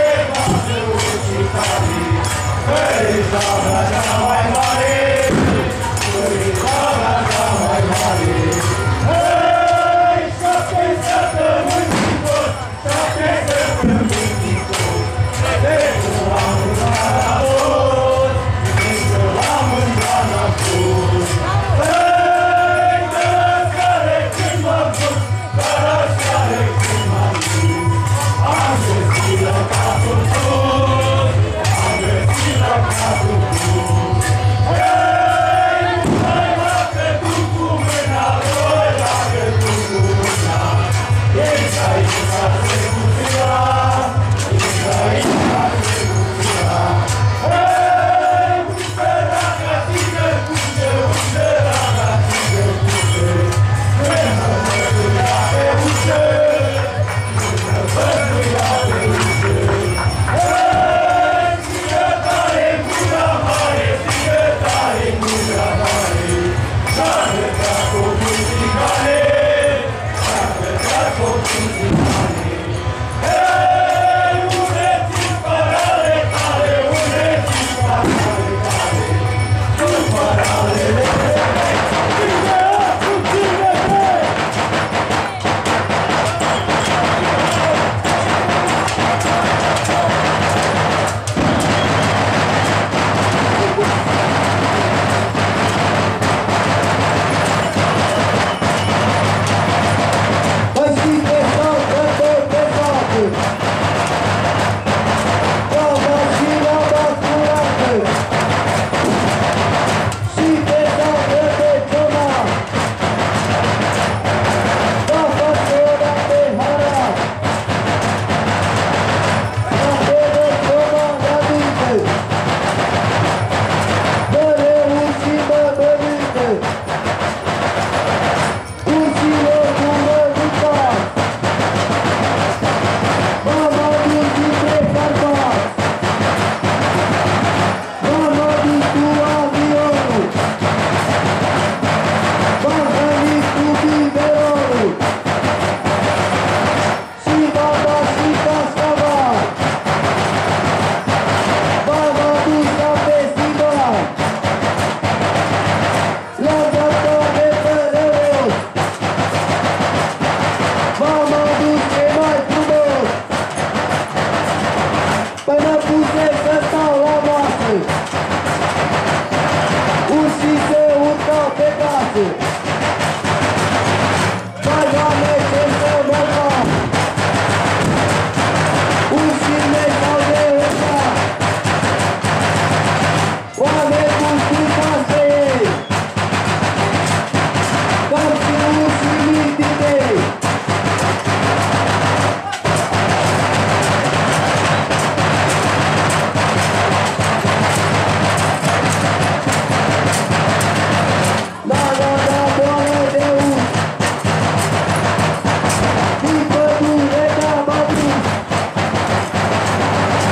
firme sau de ăsta. Oameni cu scufaște ei, campioni și mintitei. Da, da, da, boală de us, din pădure, da, bătut.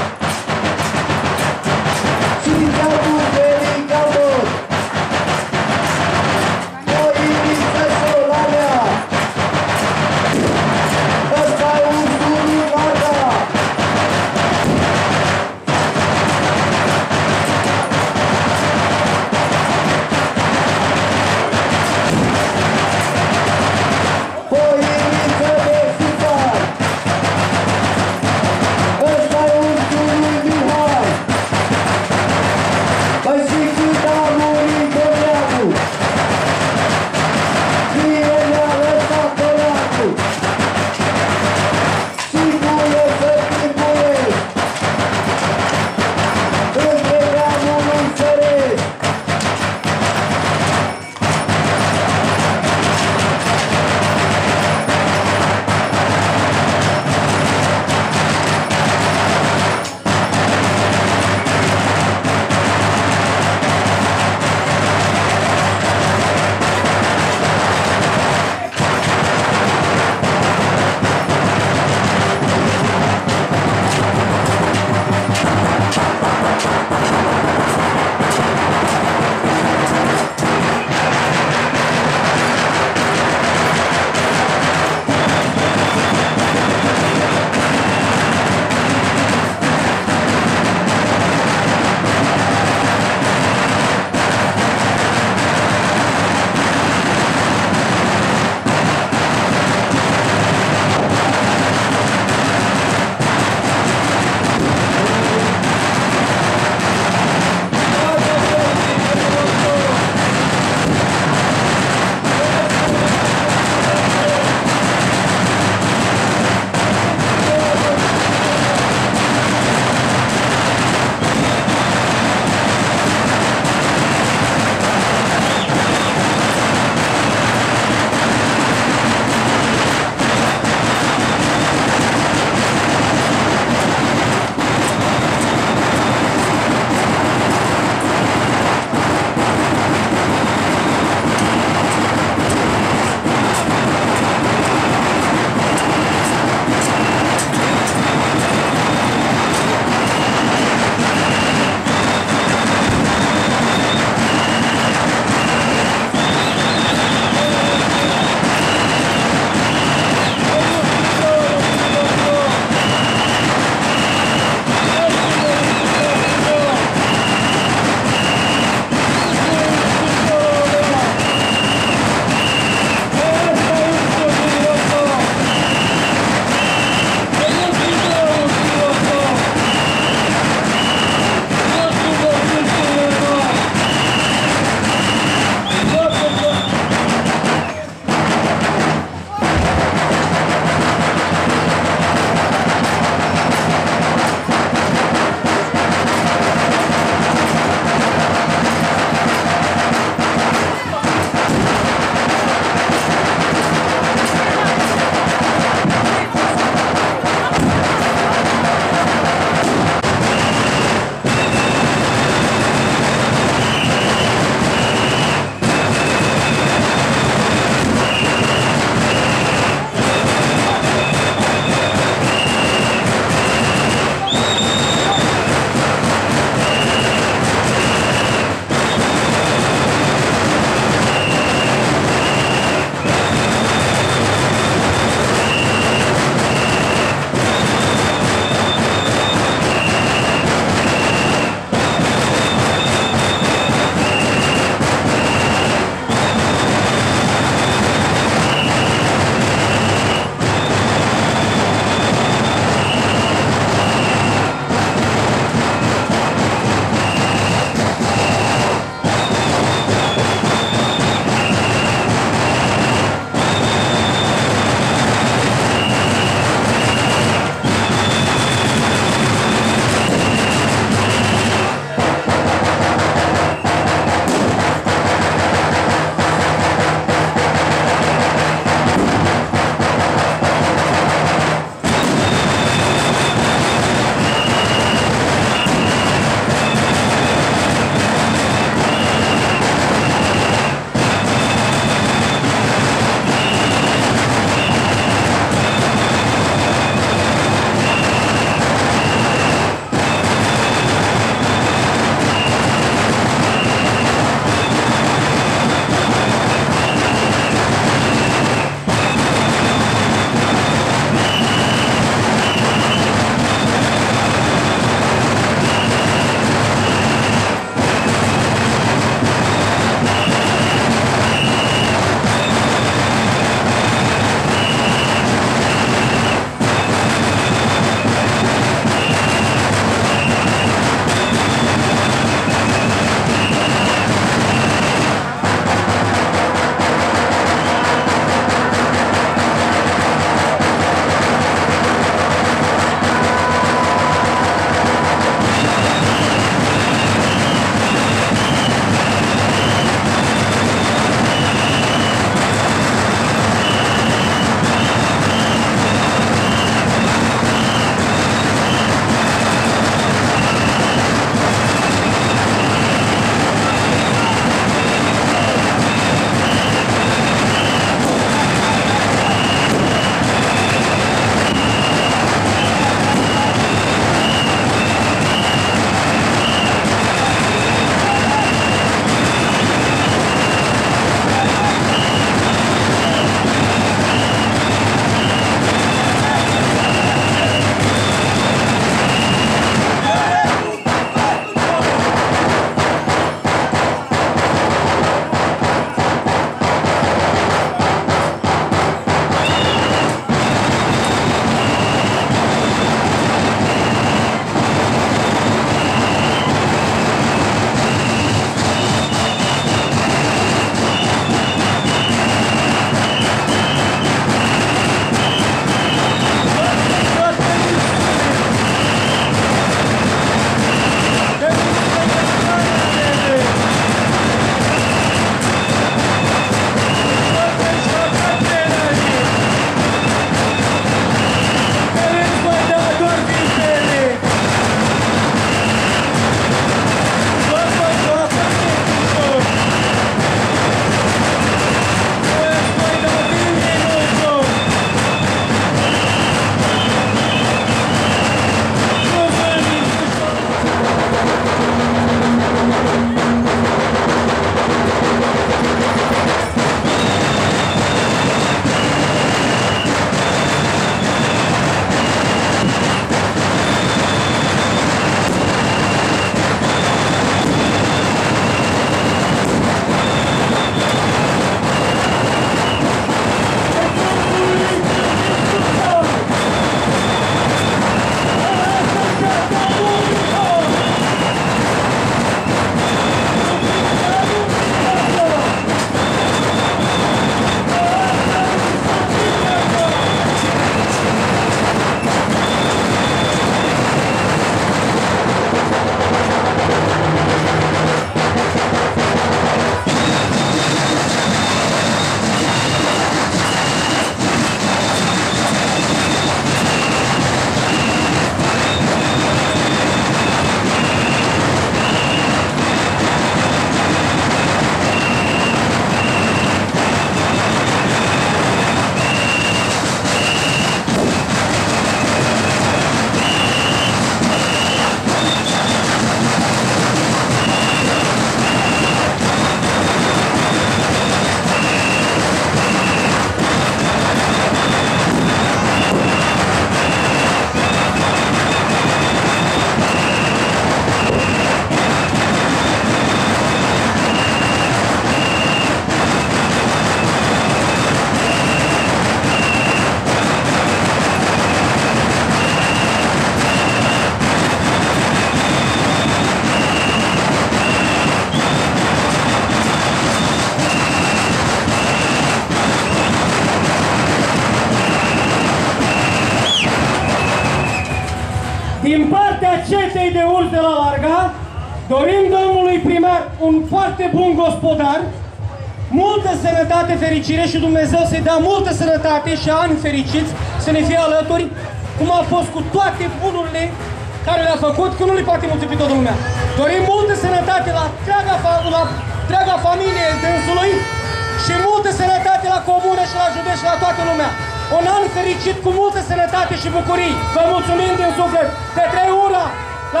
din partea cetei de urs de la Larga, dorim domnului primar un foarte bun gospodar, multă sănătate, fericire și Dumnezeu să-i dea multă sănătate și ani fericiți să ne fie alături, cum a fost cu toate bunurile care le-a făcut, că nu le poate mulțumi toată lumea. Dorim multă sănătate la întreaga, la întreaga familie dânsului și multă sănătate la comună și la județ și la toată lumea. Un an fericit cu multă sănătate și bucurii. Vă mulțumim din suflet. Petre ura! La...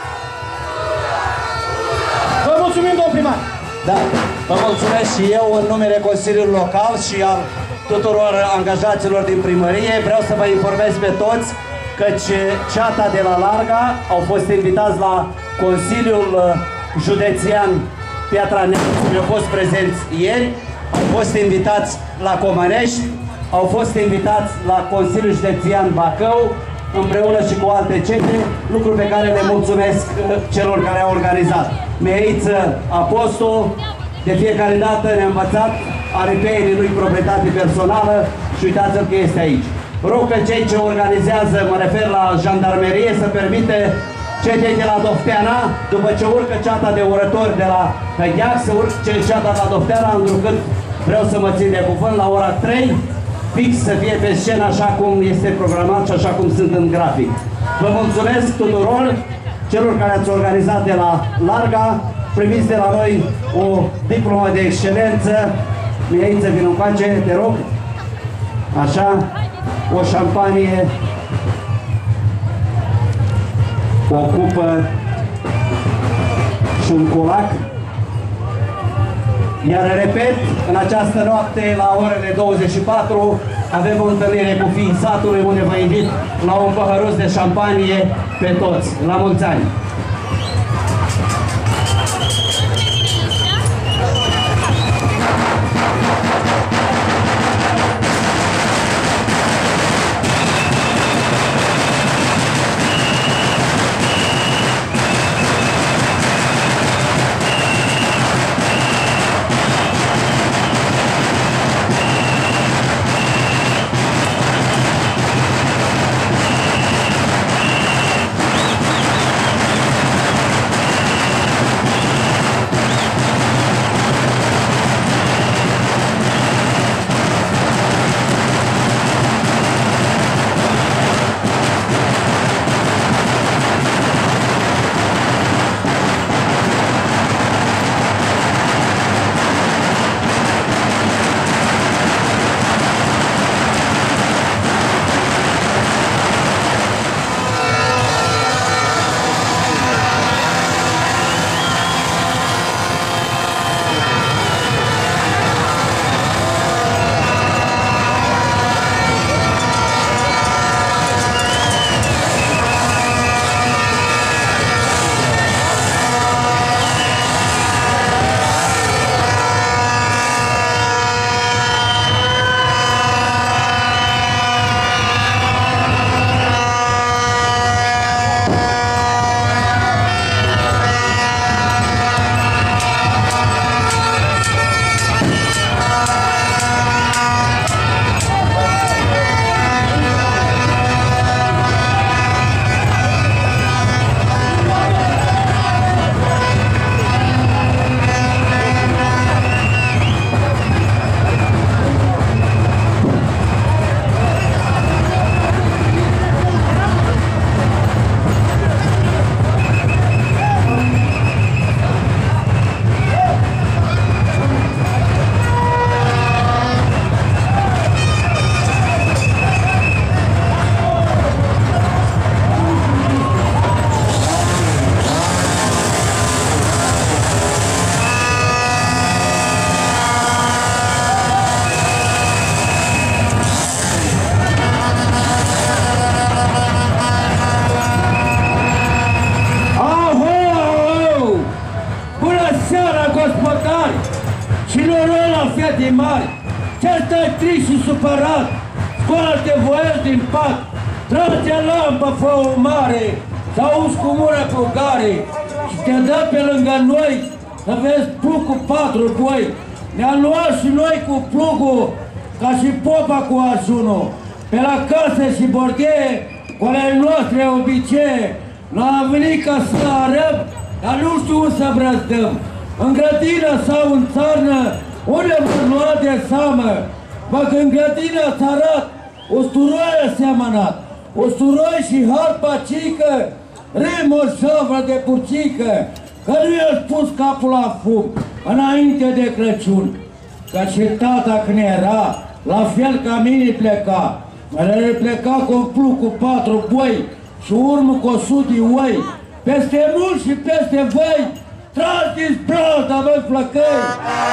Vă mulțumim, domn primar! Da, vă mulțumesc și eu în numele Consiliului Local și al tuturor angajaților din primărie. Vreau să vă informez pe toți că ceata de la Larga au fost invitați la Consiliul Județean Piatra Neamț, au fost prezenți ieri, au fost invitați la Comănești, au fost invitați la Consiliul Județean Bacău, împreună și cu alte cete, lucruri pe care le mulțumesc celor care au organizat. Mihăiță Apostol, de fiecare dată ne-a învățat, are pe ei lui proprietate personală și uitați-l că este aici. Rog că cei ce organizează, mă refer la jandarmerie, să permite cetei de la Dofteana, după ce urcă ceata de urători de la Hăgheac, să urce ceata de la Dofteana, întrucât vreau să mă țin de cuvânt, la ora trei, fix să fie pe scenă așa cum este programat și așa cum sunt în grafic. Vă mulțumesc tuturor celor care ați organizat de la Larga, primiți de la noi o diplomă de excelență. Mihăiță, vin încoace, te rog. Așa, o șampanie, o cupă și un colac. Iar repet, în această noapte, la orele douăzeci și patru, avem o întâlnire cu fiii satului, unde vă invit la un păhăruț de șampanie pe toți. La mulți ani! fete mari, ce stai trist și supărat, scoală-te voiesc din pat, trage lampă, fă o mare, să auzi cu mură pe gare și te dă pe lângă noi să vezi plug cu patru boi. Ne-am luat și noi cu plugul, ca și popa cu ajunul, pe la case și bordee, cu ale noastre obicei. Noi am venit ca să arăm, dar nu știu unde să brăzdăm. În grădină sau în țarnă, unde mă lua de seamă? Bă, că în grădină ți arat, usturoi asemănat, usturoi și harpa cică, rim o șovră de purcică, că nu i-a pus capul la fum, înainte de Crăciun. Că și tata când era, la fel ca mine pleca, el pleca cu un plug cu patru boi și urmă cu o sută de oi, peste mult și peste voi, tragi din sprazda, măi flăcăi!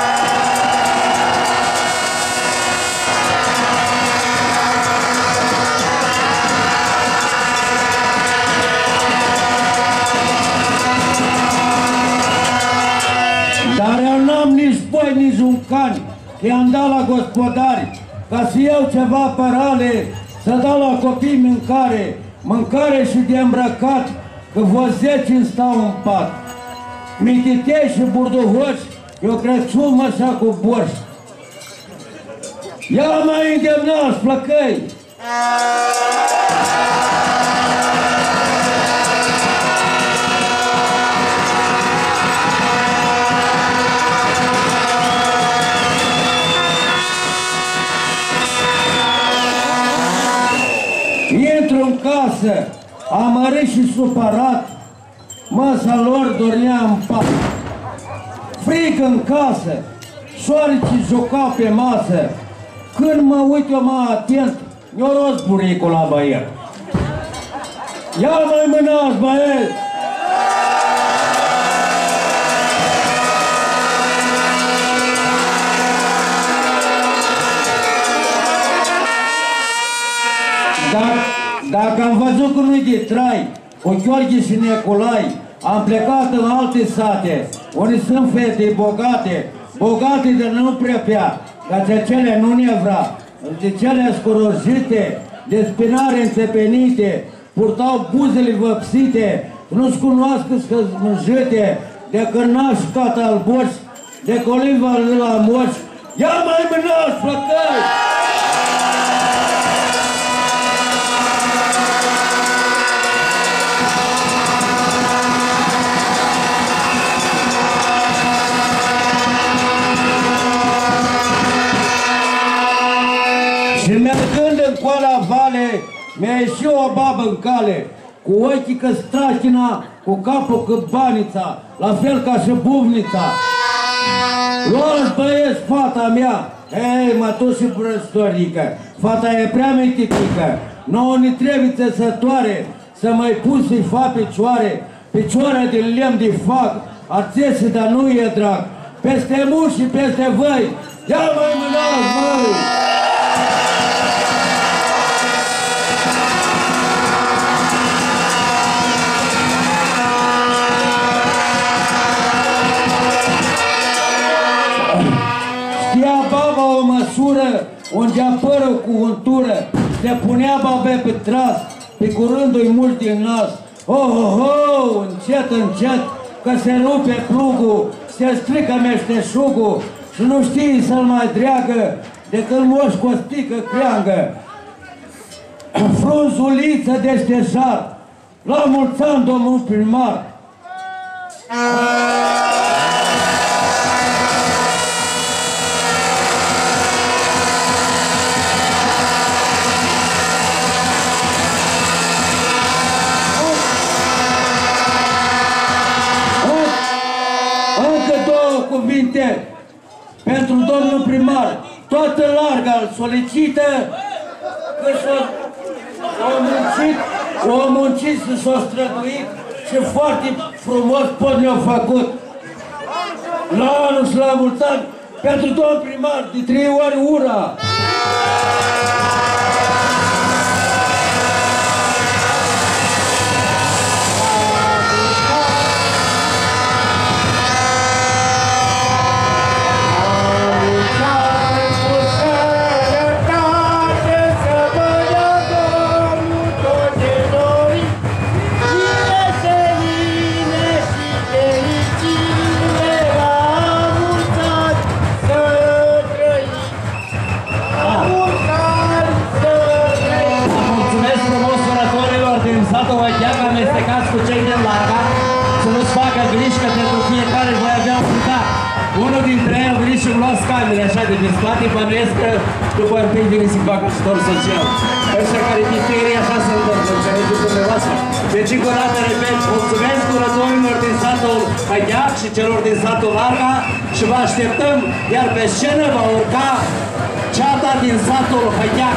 Dar eu n-am nici boi, nici un can, că i-am dat la gospodari, ca să iau ceva părale, să dau la copii mâncare, mâncare și de îmbrăcat, că vă zece îmi stau în pat. Mititei și burduhoși, eu Crăciun mășa cu borș. Ia mai îndemnați, flăcăi! Intru în casă, amărât și supărat, masa lor dormea în pat. Frig în casă, șoarecii jucau pe masă. Când mă uit eu mai atent, mi-o rost buricul la băiet. Ia mai mânați, băieți! Dacă am văzut că nu-i de trai, cu Gheorghe și Neculai, am plecat în alte sate, unde sunt fete bogate, bogate de nu prepea, ca de cele nu nevra, de cele scurojite, de spinare înțepenite, purtau buzele văpsite, nu-ți cunoască scăzmâjite, de cârnași catalboși, de coliva la moși. Ia mai mânați, flăcăi! Și mergând în coala vale, mi-a ieșit o babă în cale, cu ochii că strachina, cu capul cât banița, la fel ca și buvnița. Luați băieți fata mea, ei, mă și brăstorică, fata e prea mititică, nouă ni trebuie țesătoare, să mai pus-i fa picioare, picioare din lemn de fac, arțese, dar nu e drag, peste mulți și peste voi, ia mai mânați, măi! Știa baba o măsură, unde apără cu untură, se punea babe pe tras, picurându-i mult din nas. Oh, oh, oh, încet, încet, că se rupe plugul, se strică meșteșugul și nu știi să-l mai dreagă decât moș cu o stică creangă. Frunzuliță de ștejar, la mulți ani, domnul primar. Cuvinte pentru domnul primar, toată larga îl solicită că s-a muncit, o muncit și s-a străduit și foarte frumos pot ne-a făcut. La anul și la mulți ani, pentru domnul primar, de trei ori ura! camere așa de pe spate, bănuiesc că după un pic vine să facă ajutor social. Ăștia care tinerii așa se întorc, înțelegeți dumneavoastră. Deci încă o dată, repet, mulțumesc curățorilor din satul Hădeac și celor din satul Larga și vă așteptăm, iar pe scenă va urca ceata din satul Hădeac.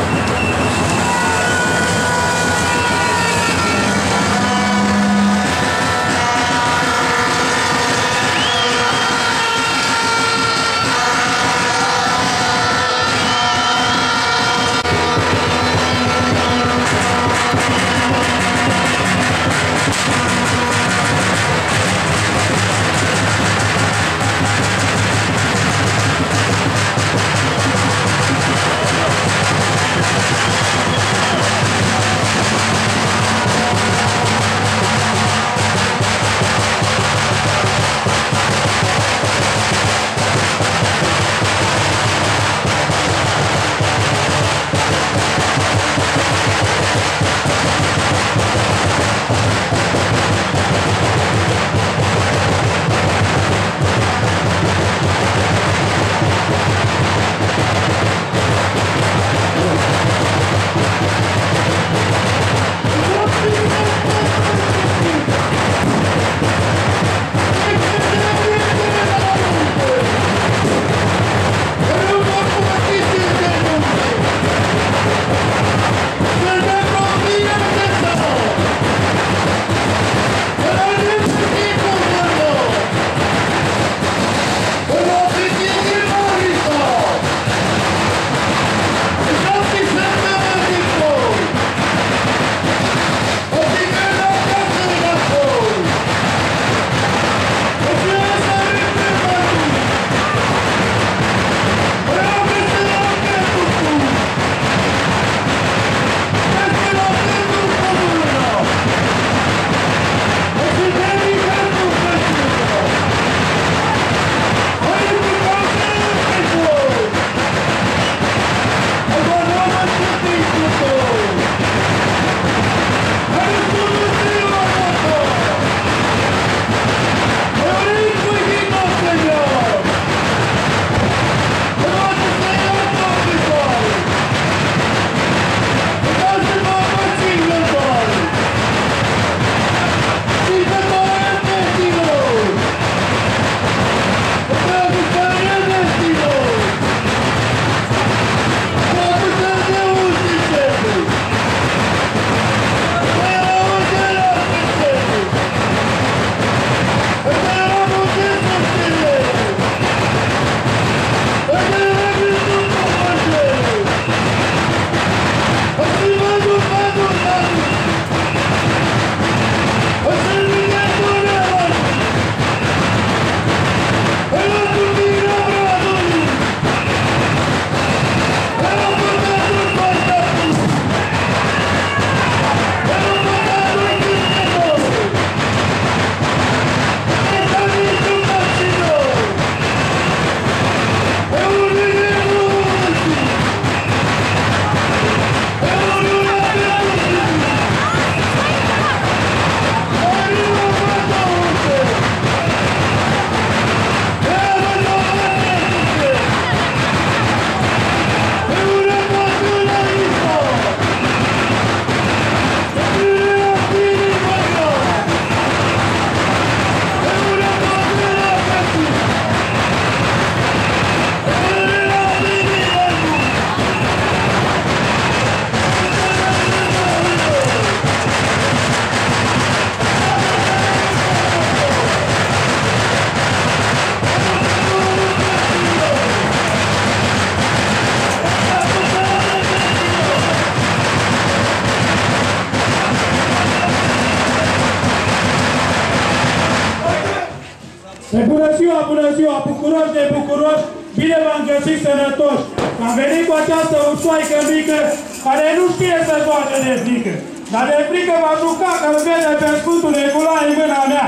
Bună ziua, bună ziua, bucuroși de bucuroși, bine v-am găsit sănătoși. Am venit cu această ușoaică mică, care nu știe să joace de frică. Dar de frică va juca, că îl vede pe Sfântul Nicolae în mâna mea.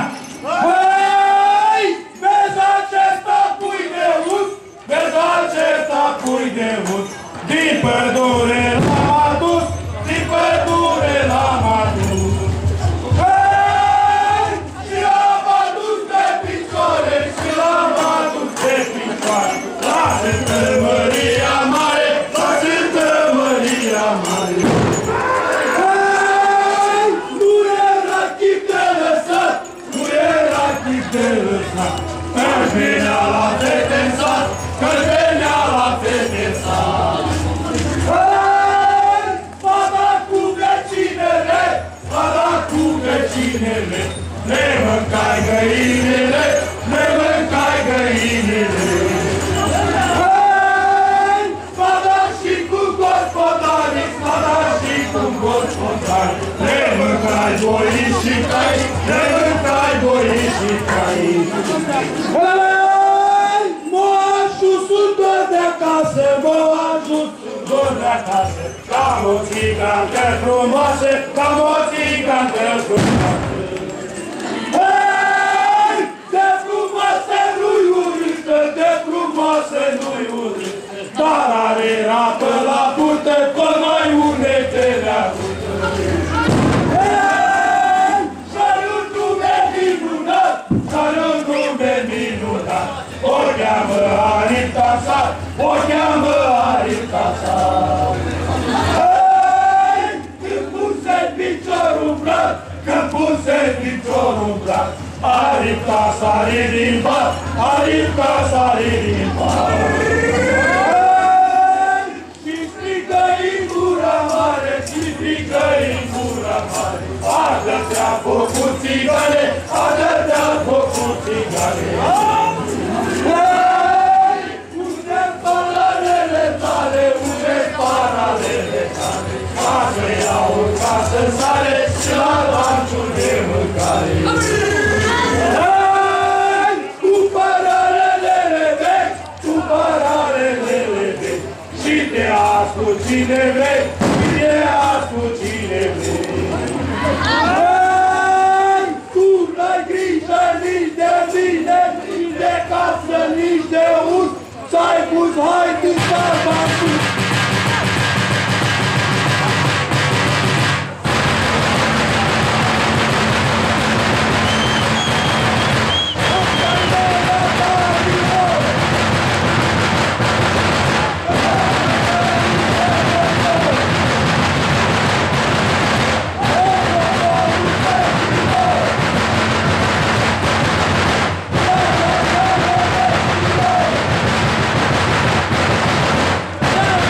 Hăi! Vezi acesta pui de ud? Vezi acesta pui de ud? Din pădure l-am adus, din pădure l-am adus. Hăi! Și l-am adus de picioare, și l-am adus de picioare. Las Mă ajut, sunt doar de acasă, mă ajut, sunt doar de acasă. Ca o țigancă frumoasă, ca o țigancă frumoasă. Hei, de frumoasă nu-i urâtă, de frumoasă nu-i urâtă. Dar are rapă la burtă, tot mai urâtă la burtă. Hei, și-are un nume minunat, și-are un nume minunat. O cheamă Aripta sa, o cheamă Aripta sa. Hei, când puse-i piciorul brat, când puse-i piciorul brat, Aripta sari din pat, Aripta sari din pat. Hei, și strigă-i în gura mare, și strigă-i în gura mare. Adă te-a făcut țigane, adă te-a făcut țigane. Hei, unde-n paralele tale, unde-n paralele tale? Așa i-a urcat să sare și la lanciul de mâncare. Hei, cu paralele vechi, cu paralele vechi, și te ascult cine vrei, și te ascult cine vrei. Hei, tu n-ai grijă nici de mine, nici de casă, nici de urs, să-ai pus haiti barba sus. Hey!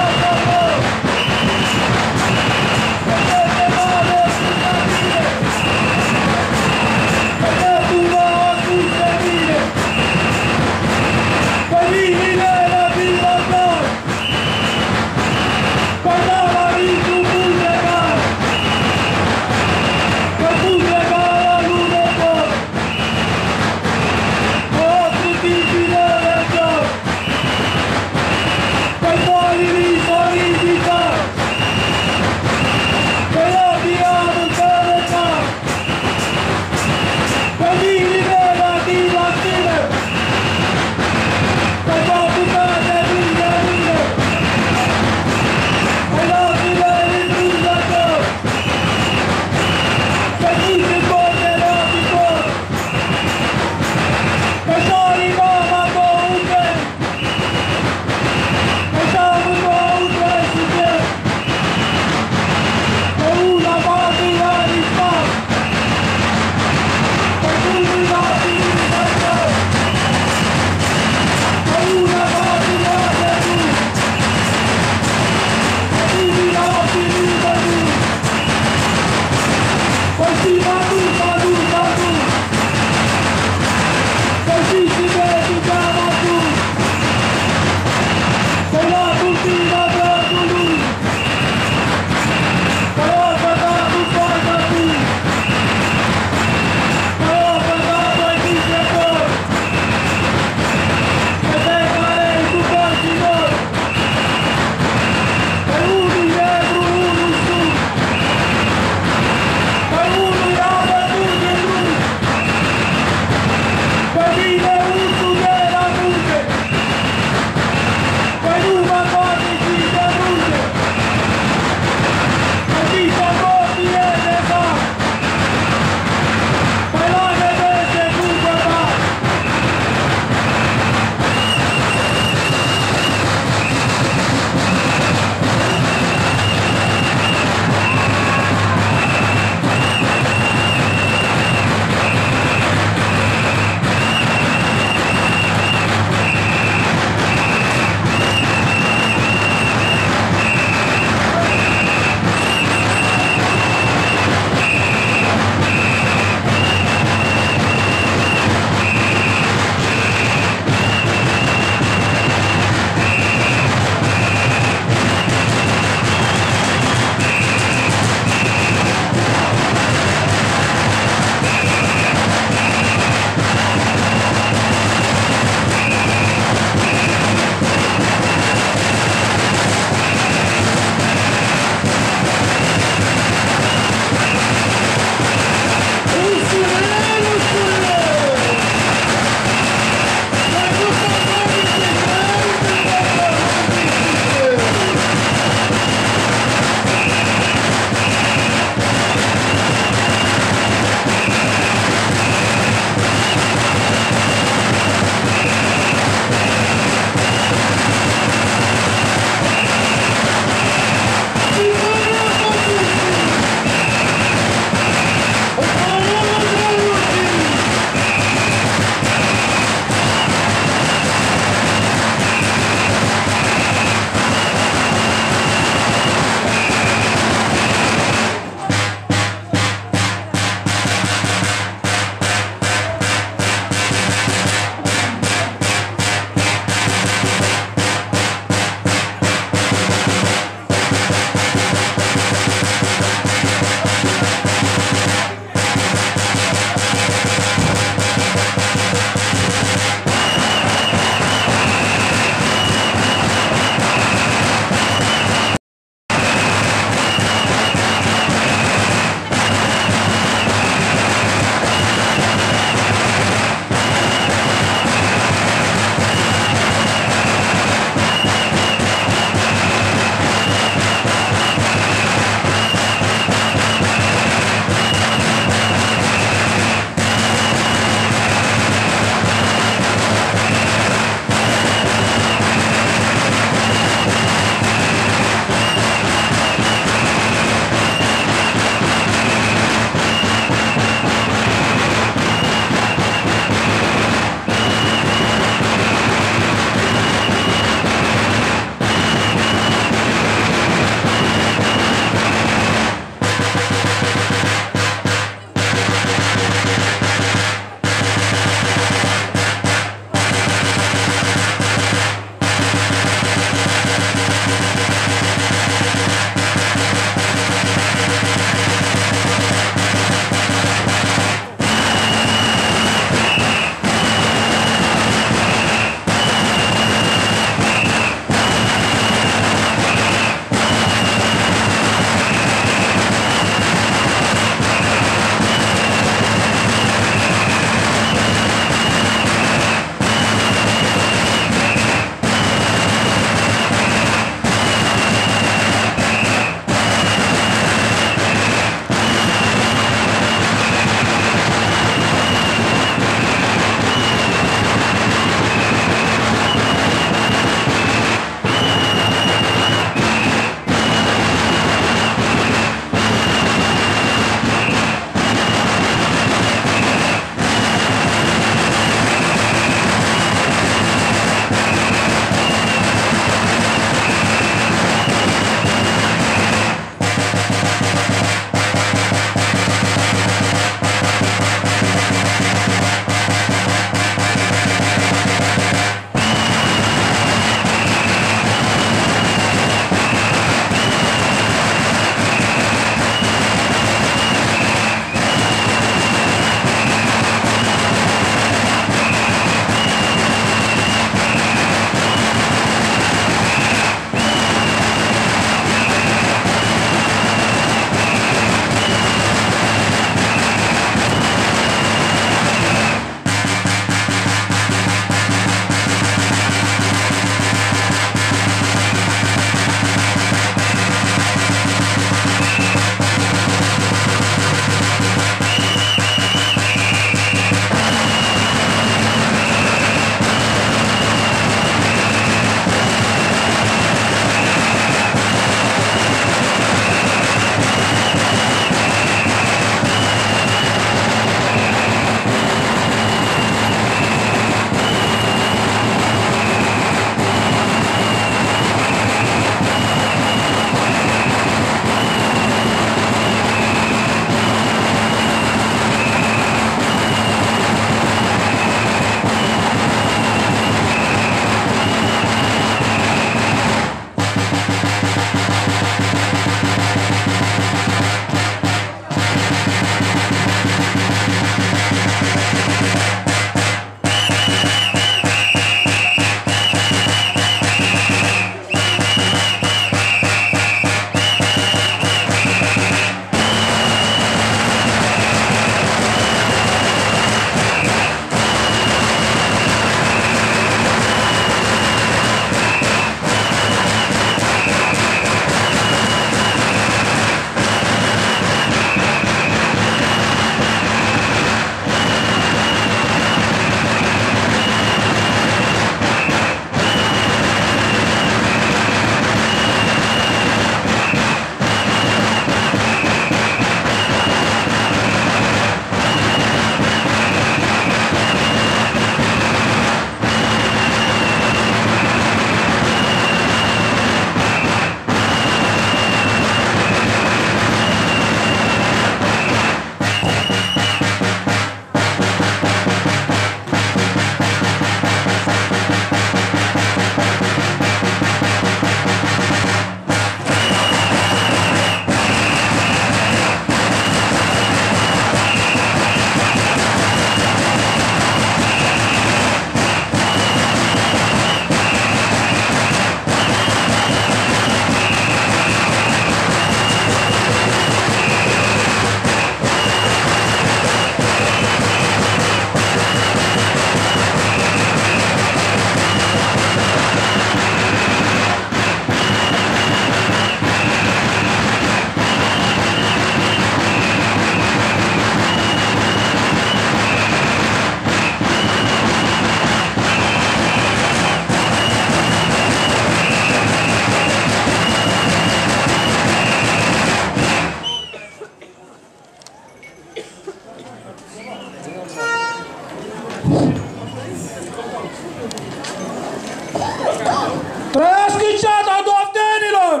Trăiască ceata doftenilor!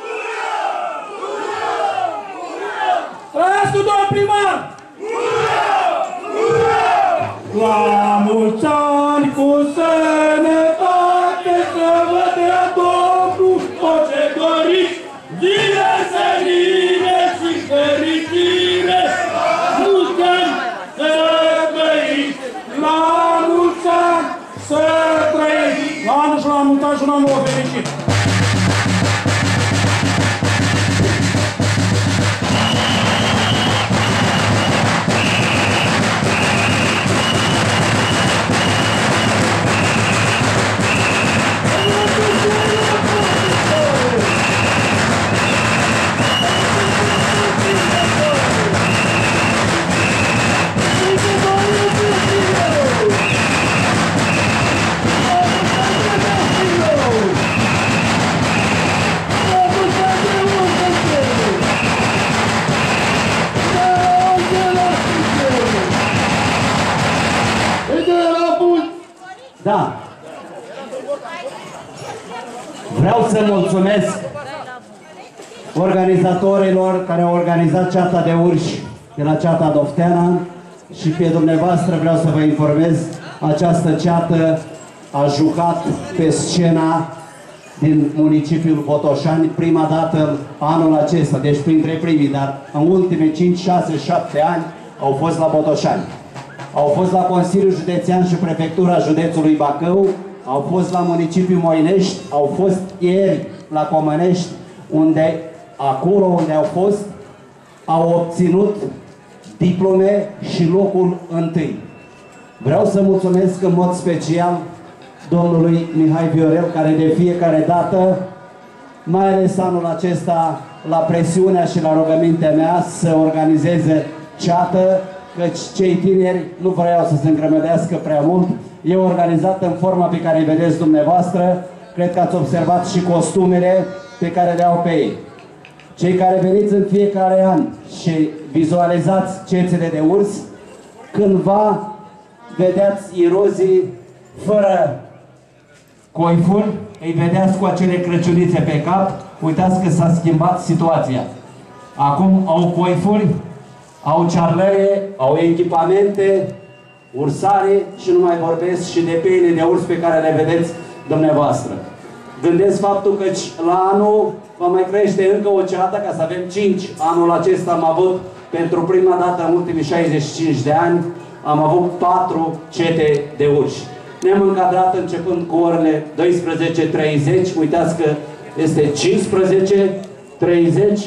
Trăiască domn primar! La mulți ani cu sănătate să vă dea Domnul tot ce doriți, zile senine și fericire, mulți ani să trăiți, la mulți ani să trăiți, la anul și la mulți ani și un an nou fericit! Da. Vreau să mulțumesc organizatorilor care au organizat ceata de urși de la ceata Dofteana și pe dumneavoastră vreau să vă informez, această ceată a jucat pe scena din municipiul Botoșani prima dată anul acesta, deci printre primii, dar în ultimii cinci, șase, șapte ani au fost la Botoșani. Au fost la Consiliul Județean și Prefectura Județului Bacău, au fost la municipiul Moinești, au fost ieri la Comănești, unde, acolo unde au fost, au obținut diplome și locul întâi. Vreau să mulțumesc în mod special domnului Mihai Viorel, care de fiecare dată, mai ales anul acesta, la presiunea și la rugămintea mea să organizeze ceată, căci cei tineri nu vreau să se îngrămădească prea mult. E organizată în forma pe care îi vedeți dumneavoastră. Cred că ați observat și costumele pe care le au pe ei. Cei care veniți în fiecare an și vizualizați cețele de urs, cândva vedeați irozii fără coifuri, îi vedeați cu acele crăciunițe pe cap. Uitați că s-a schimbat situația. Acum au coifuri, au cearlăie, au echipamente, ursare și nu mai vorbesc și de peile de urs pe care le vedeți dumneavoastră. Gândesc faptul că la anul va mai crește încă o ceată ca să avem cinci. Anul acesta am avut pentru prima dată în ultimii șaizeci și cinci de ani, am avut patru cete de urși. Ne-am încadrat începând cu orele douăsprezece treizeci, uitați că este cincisprezece treizeci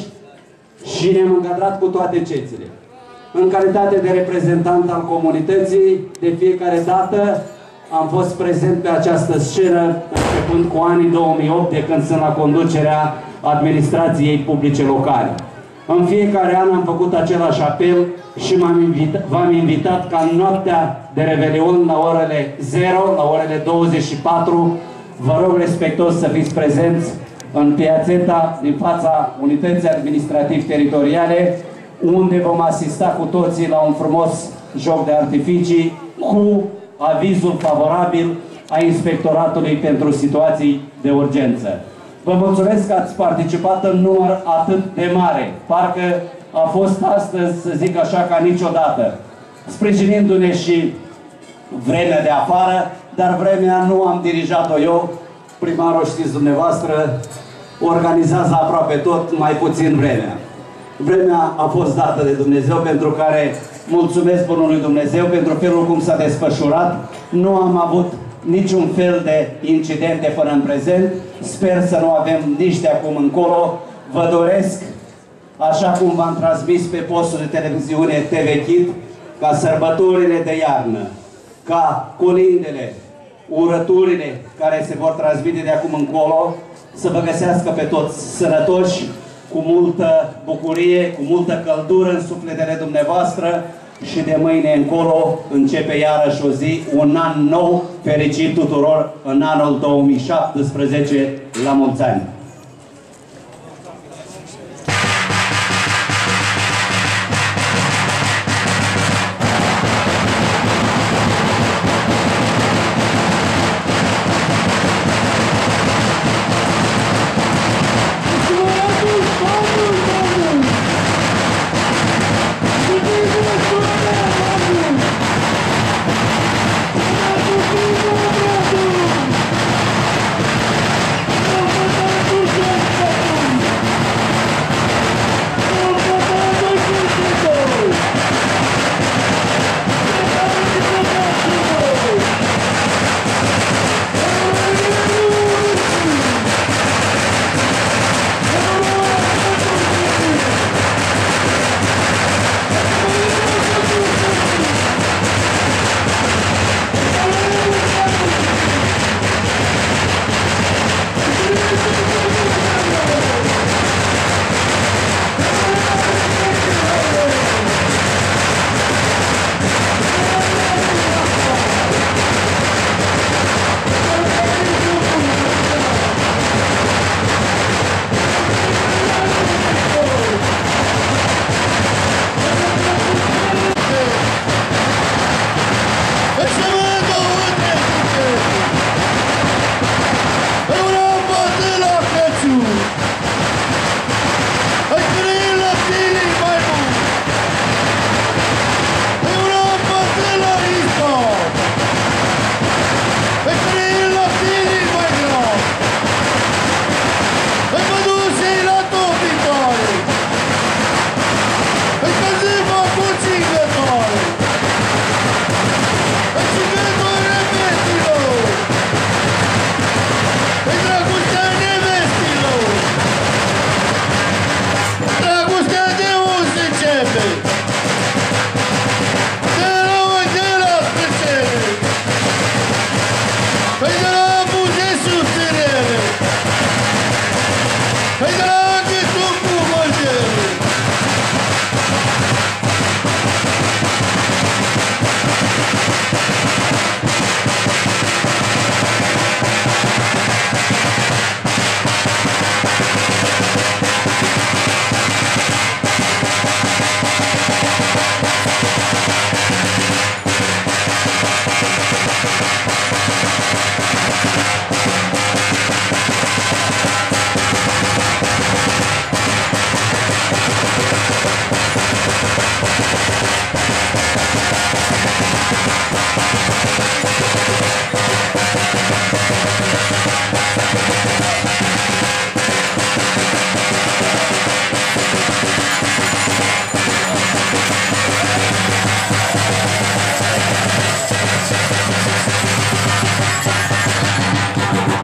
și ne-am încadrat cu toate cețile. În calitate de reprezentant al comunității, de fiecare dată am fost prezent pe această scenă începând cu anii două mii opt, de când sunt la conducerea administrației publice locale. În fiecare an am făcut același apel și v-am invitat, invitat ca în noaptea de Revelion la orele zero, la orele douăzeci și patru, vă rog respectos să fiți prezenți în piațeta din fața Unității Administrativ-Teritoriale, unde vom asista cu toții la un frumos joc de artificii cu avizul favorabil a Inspectoratului pentru Situații de Urgență. Vă mulțumesc că ați participat în număr atât de mare. Parcă a fost astăzi, să zic așa, ca niciodată. Sprijinindu-ne și vremea de afară, dar vremea nu am dirijat-o eu. Primarul, știți dumneavoastră, organizează aproape tot, mai puțin vremea. Vremea a fost dată de Dumnezeu, pentru care mulțumesc Bunului Dumnezeu pentru felul cum s-a desfășurat. Nu am avut niciun fel de incidente până în prezent. Sper să nu avem nici de acum încolo. Vă doresc, așa cum v-am transmis pe postul de televiziune T V Kid, ca sărbătorile de iarnă, ca colindele, urăturile care se vor transmite de acum încolo, să vă găsească pe toți sănătoși, cu multă bucurie, cu multă căldură în sufletele dumneavoastră și de mâine încolo începe iarăși o zi, un an nou fericit tuturor în anul două mii șaptesprezece, la mulți ani!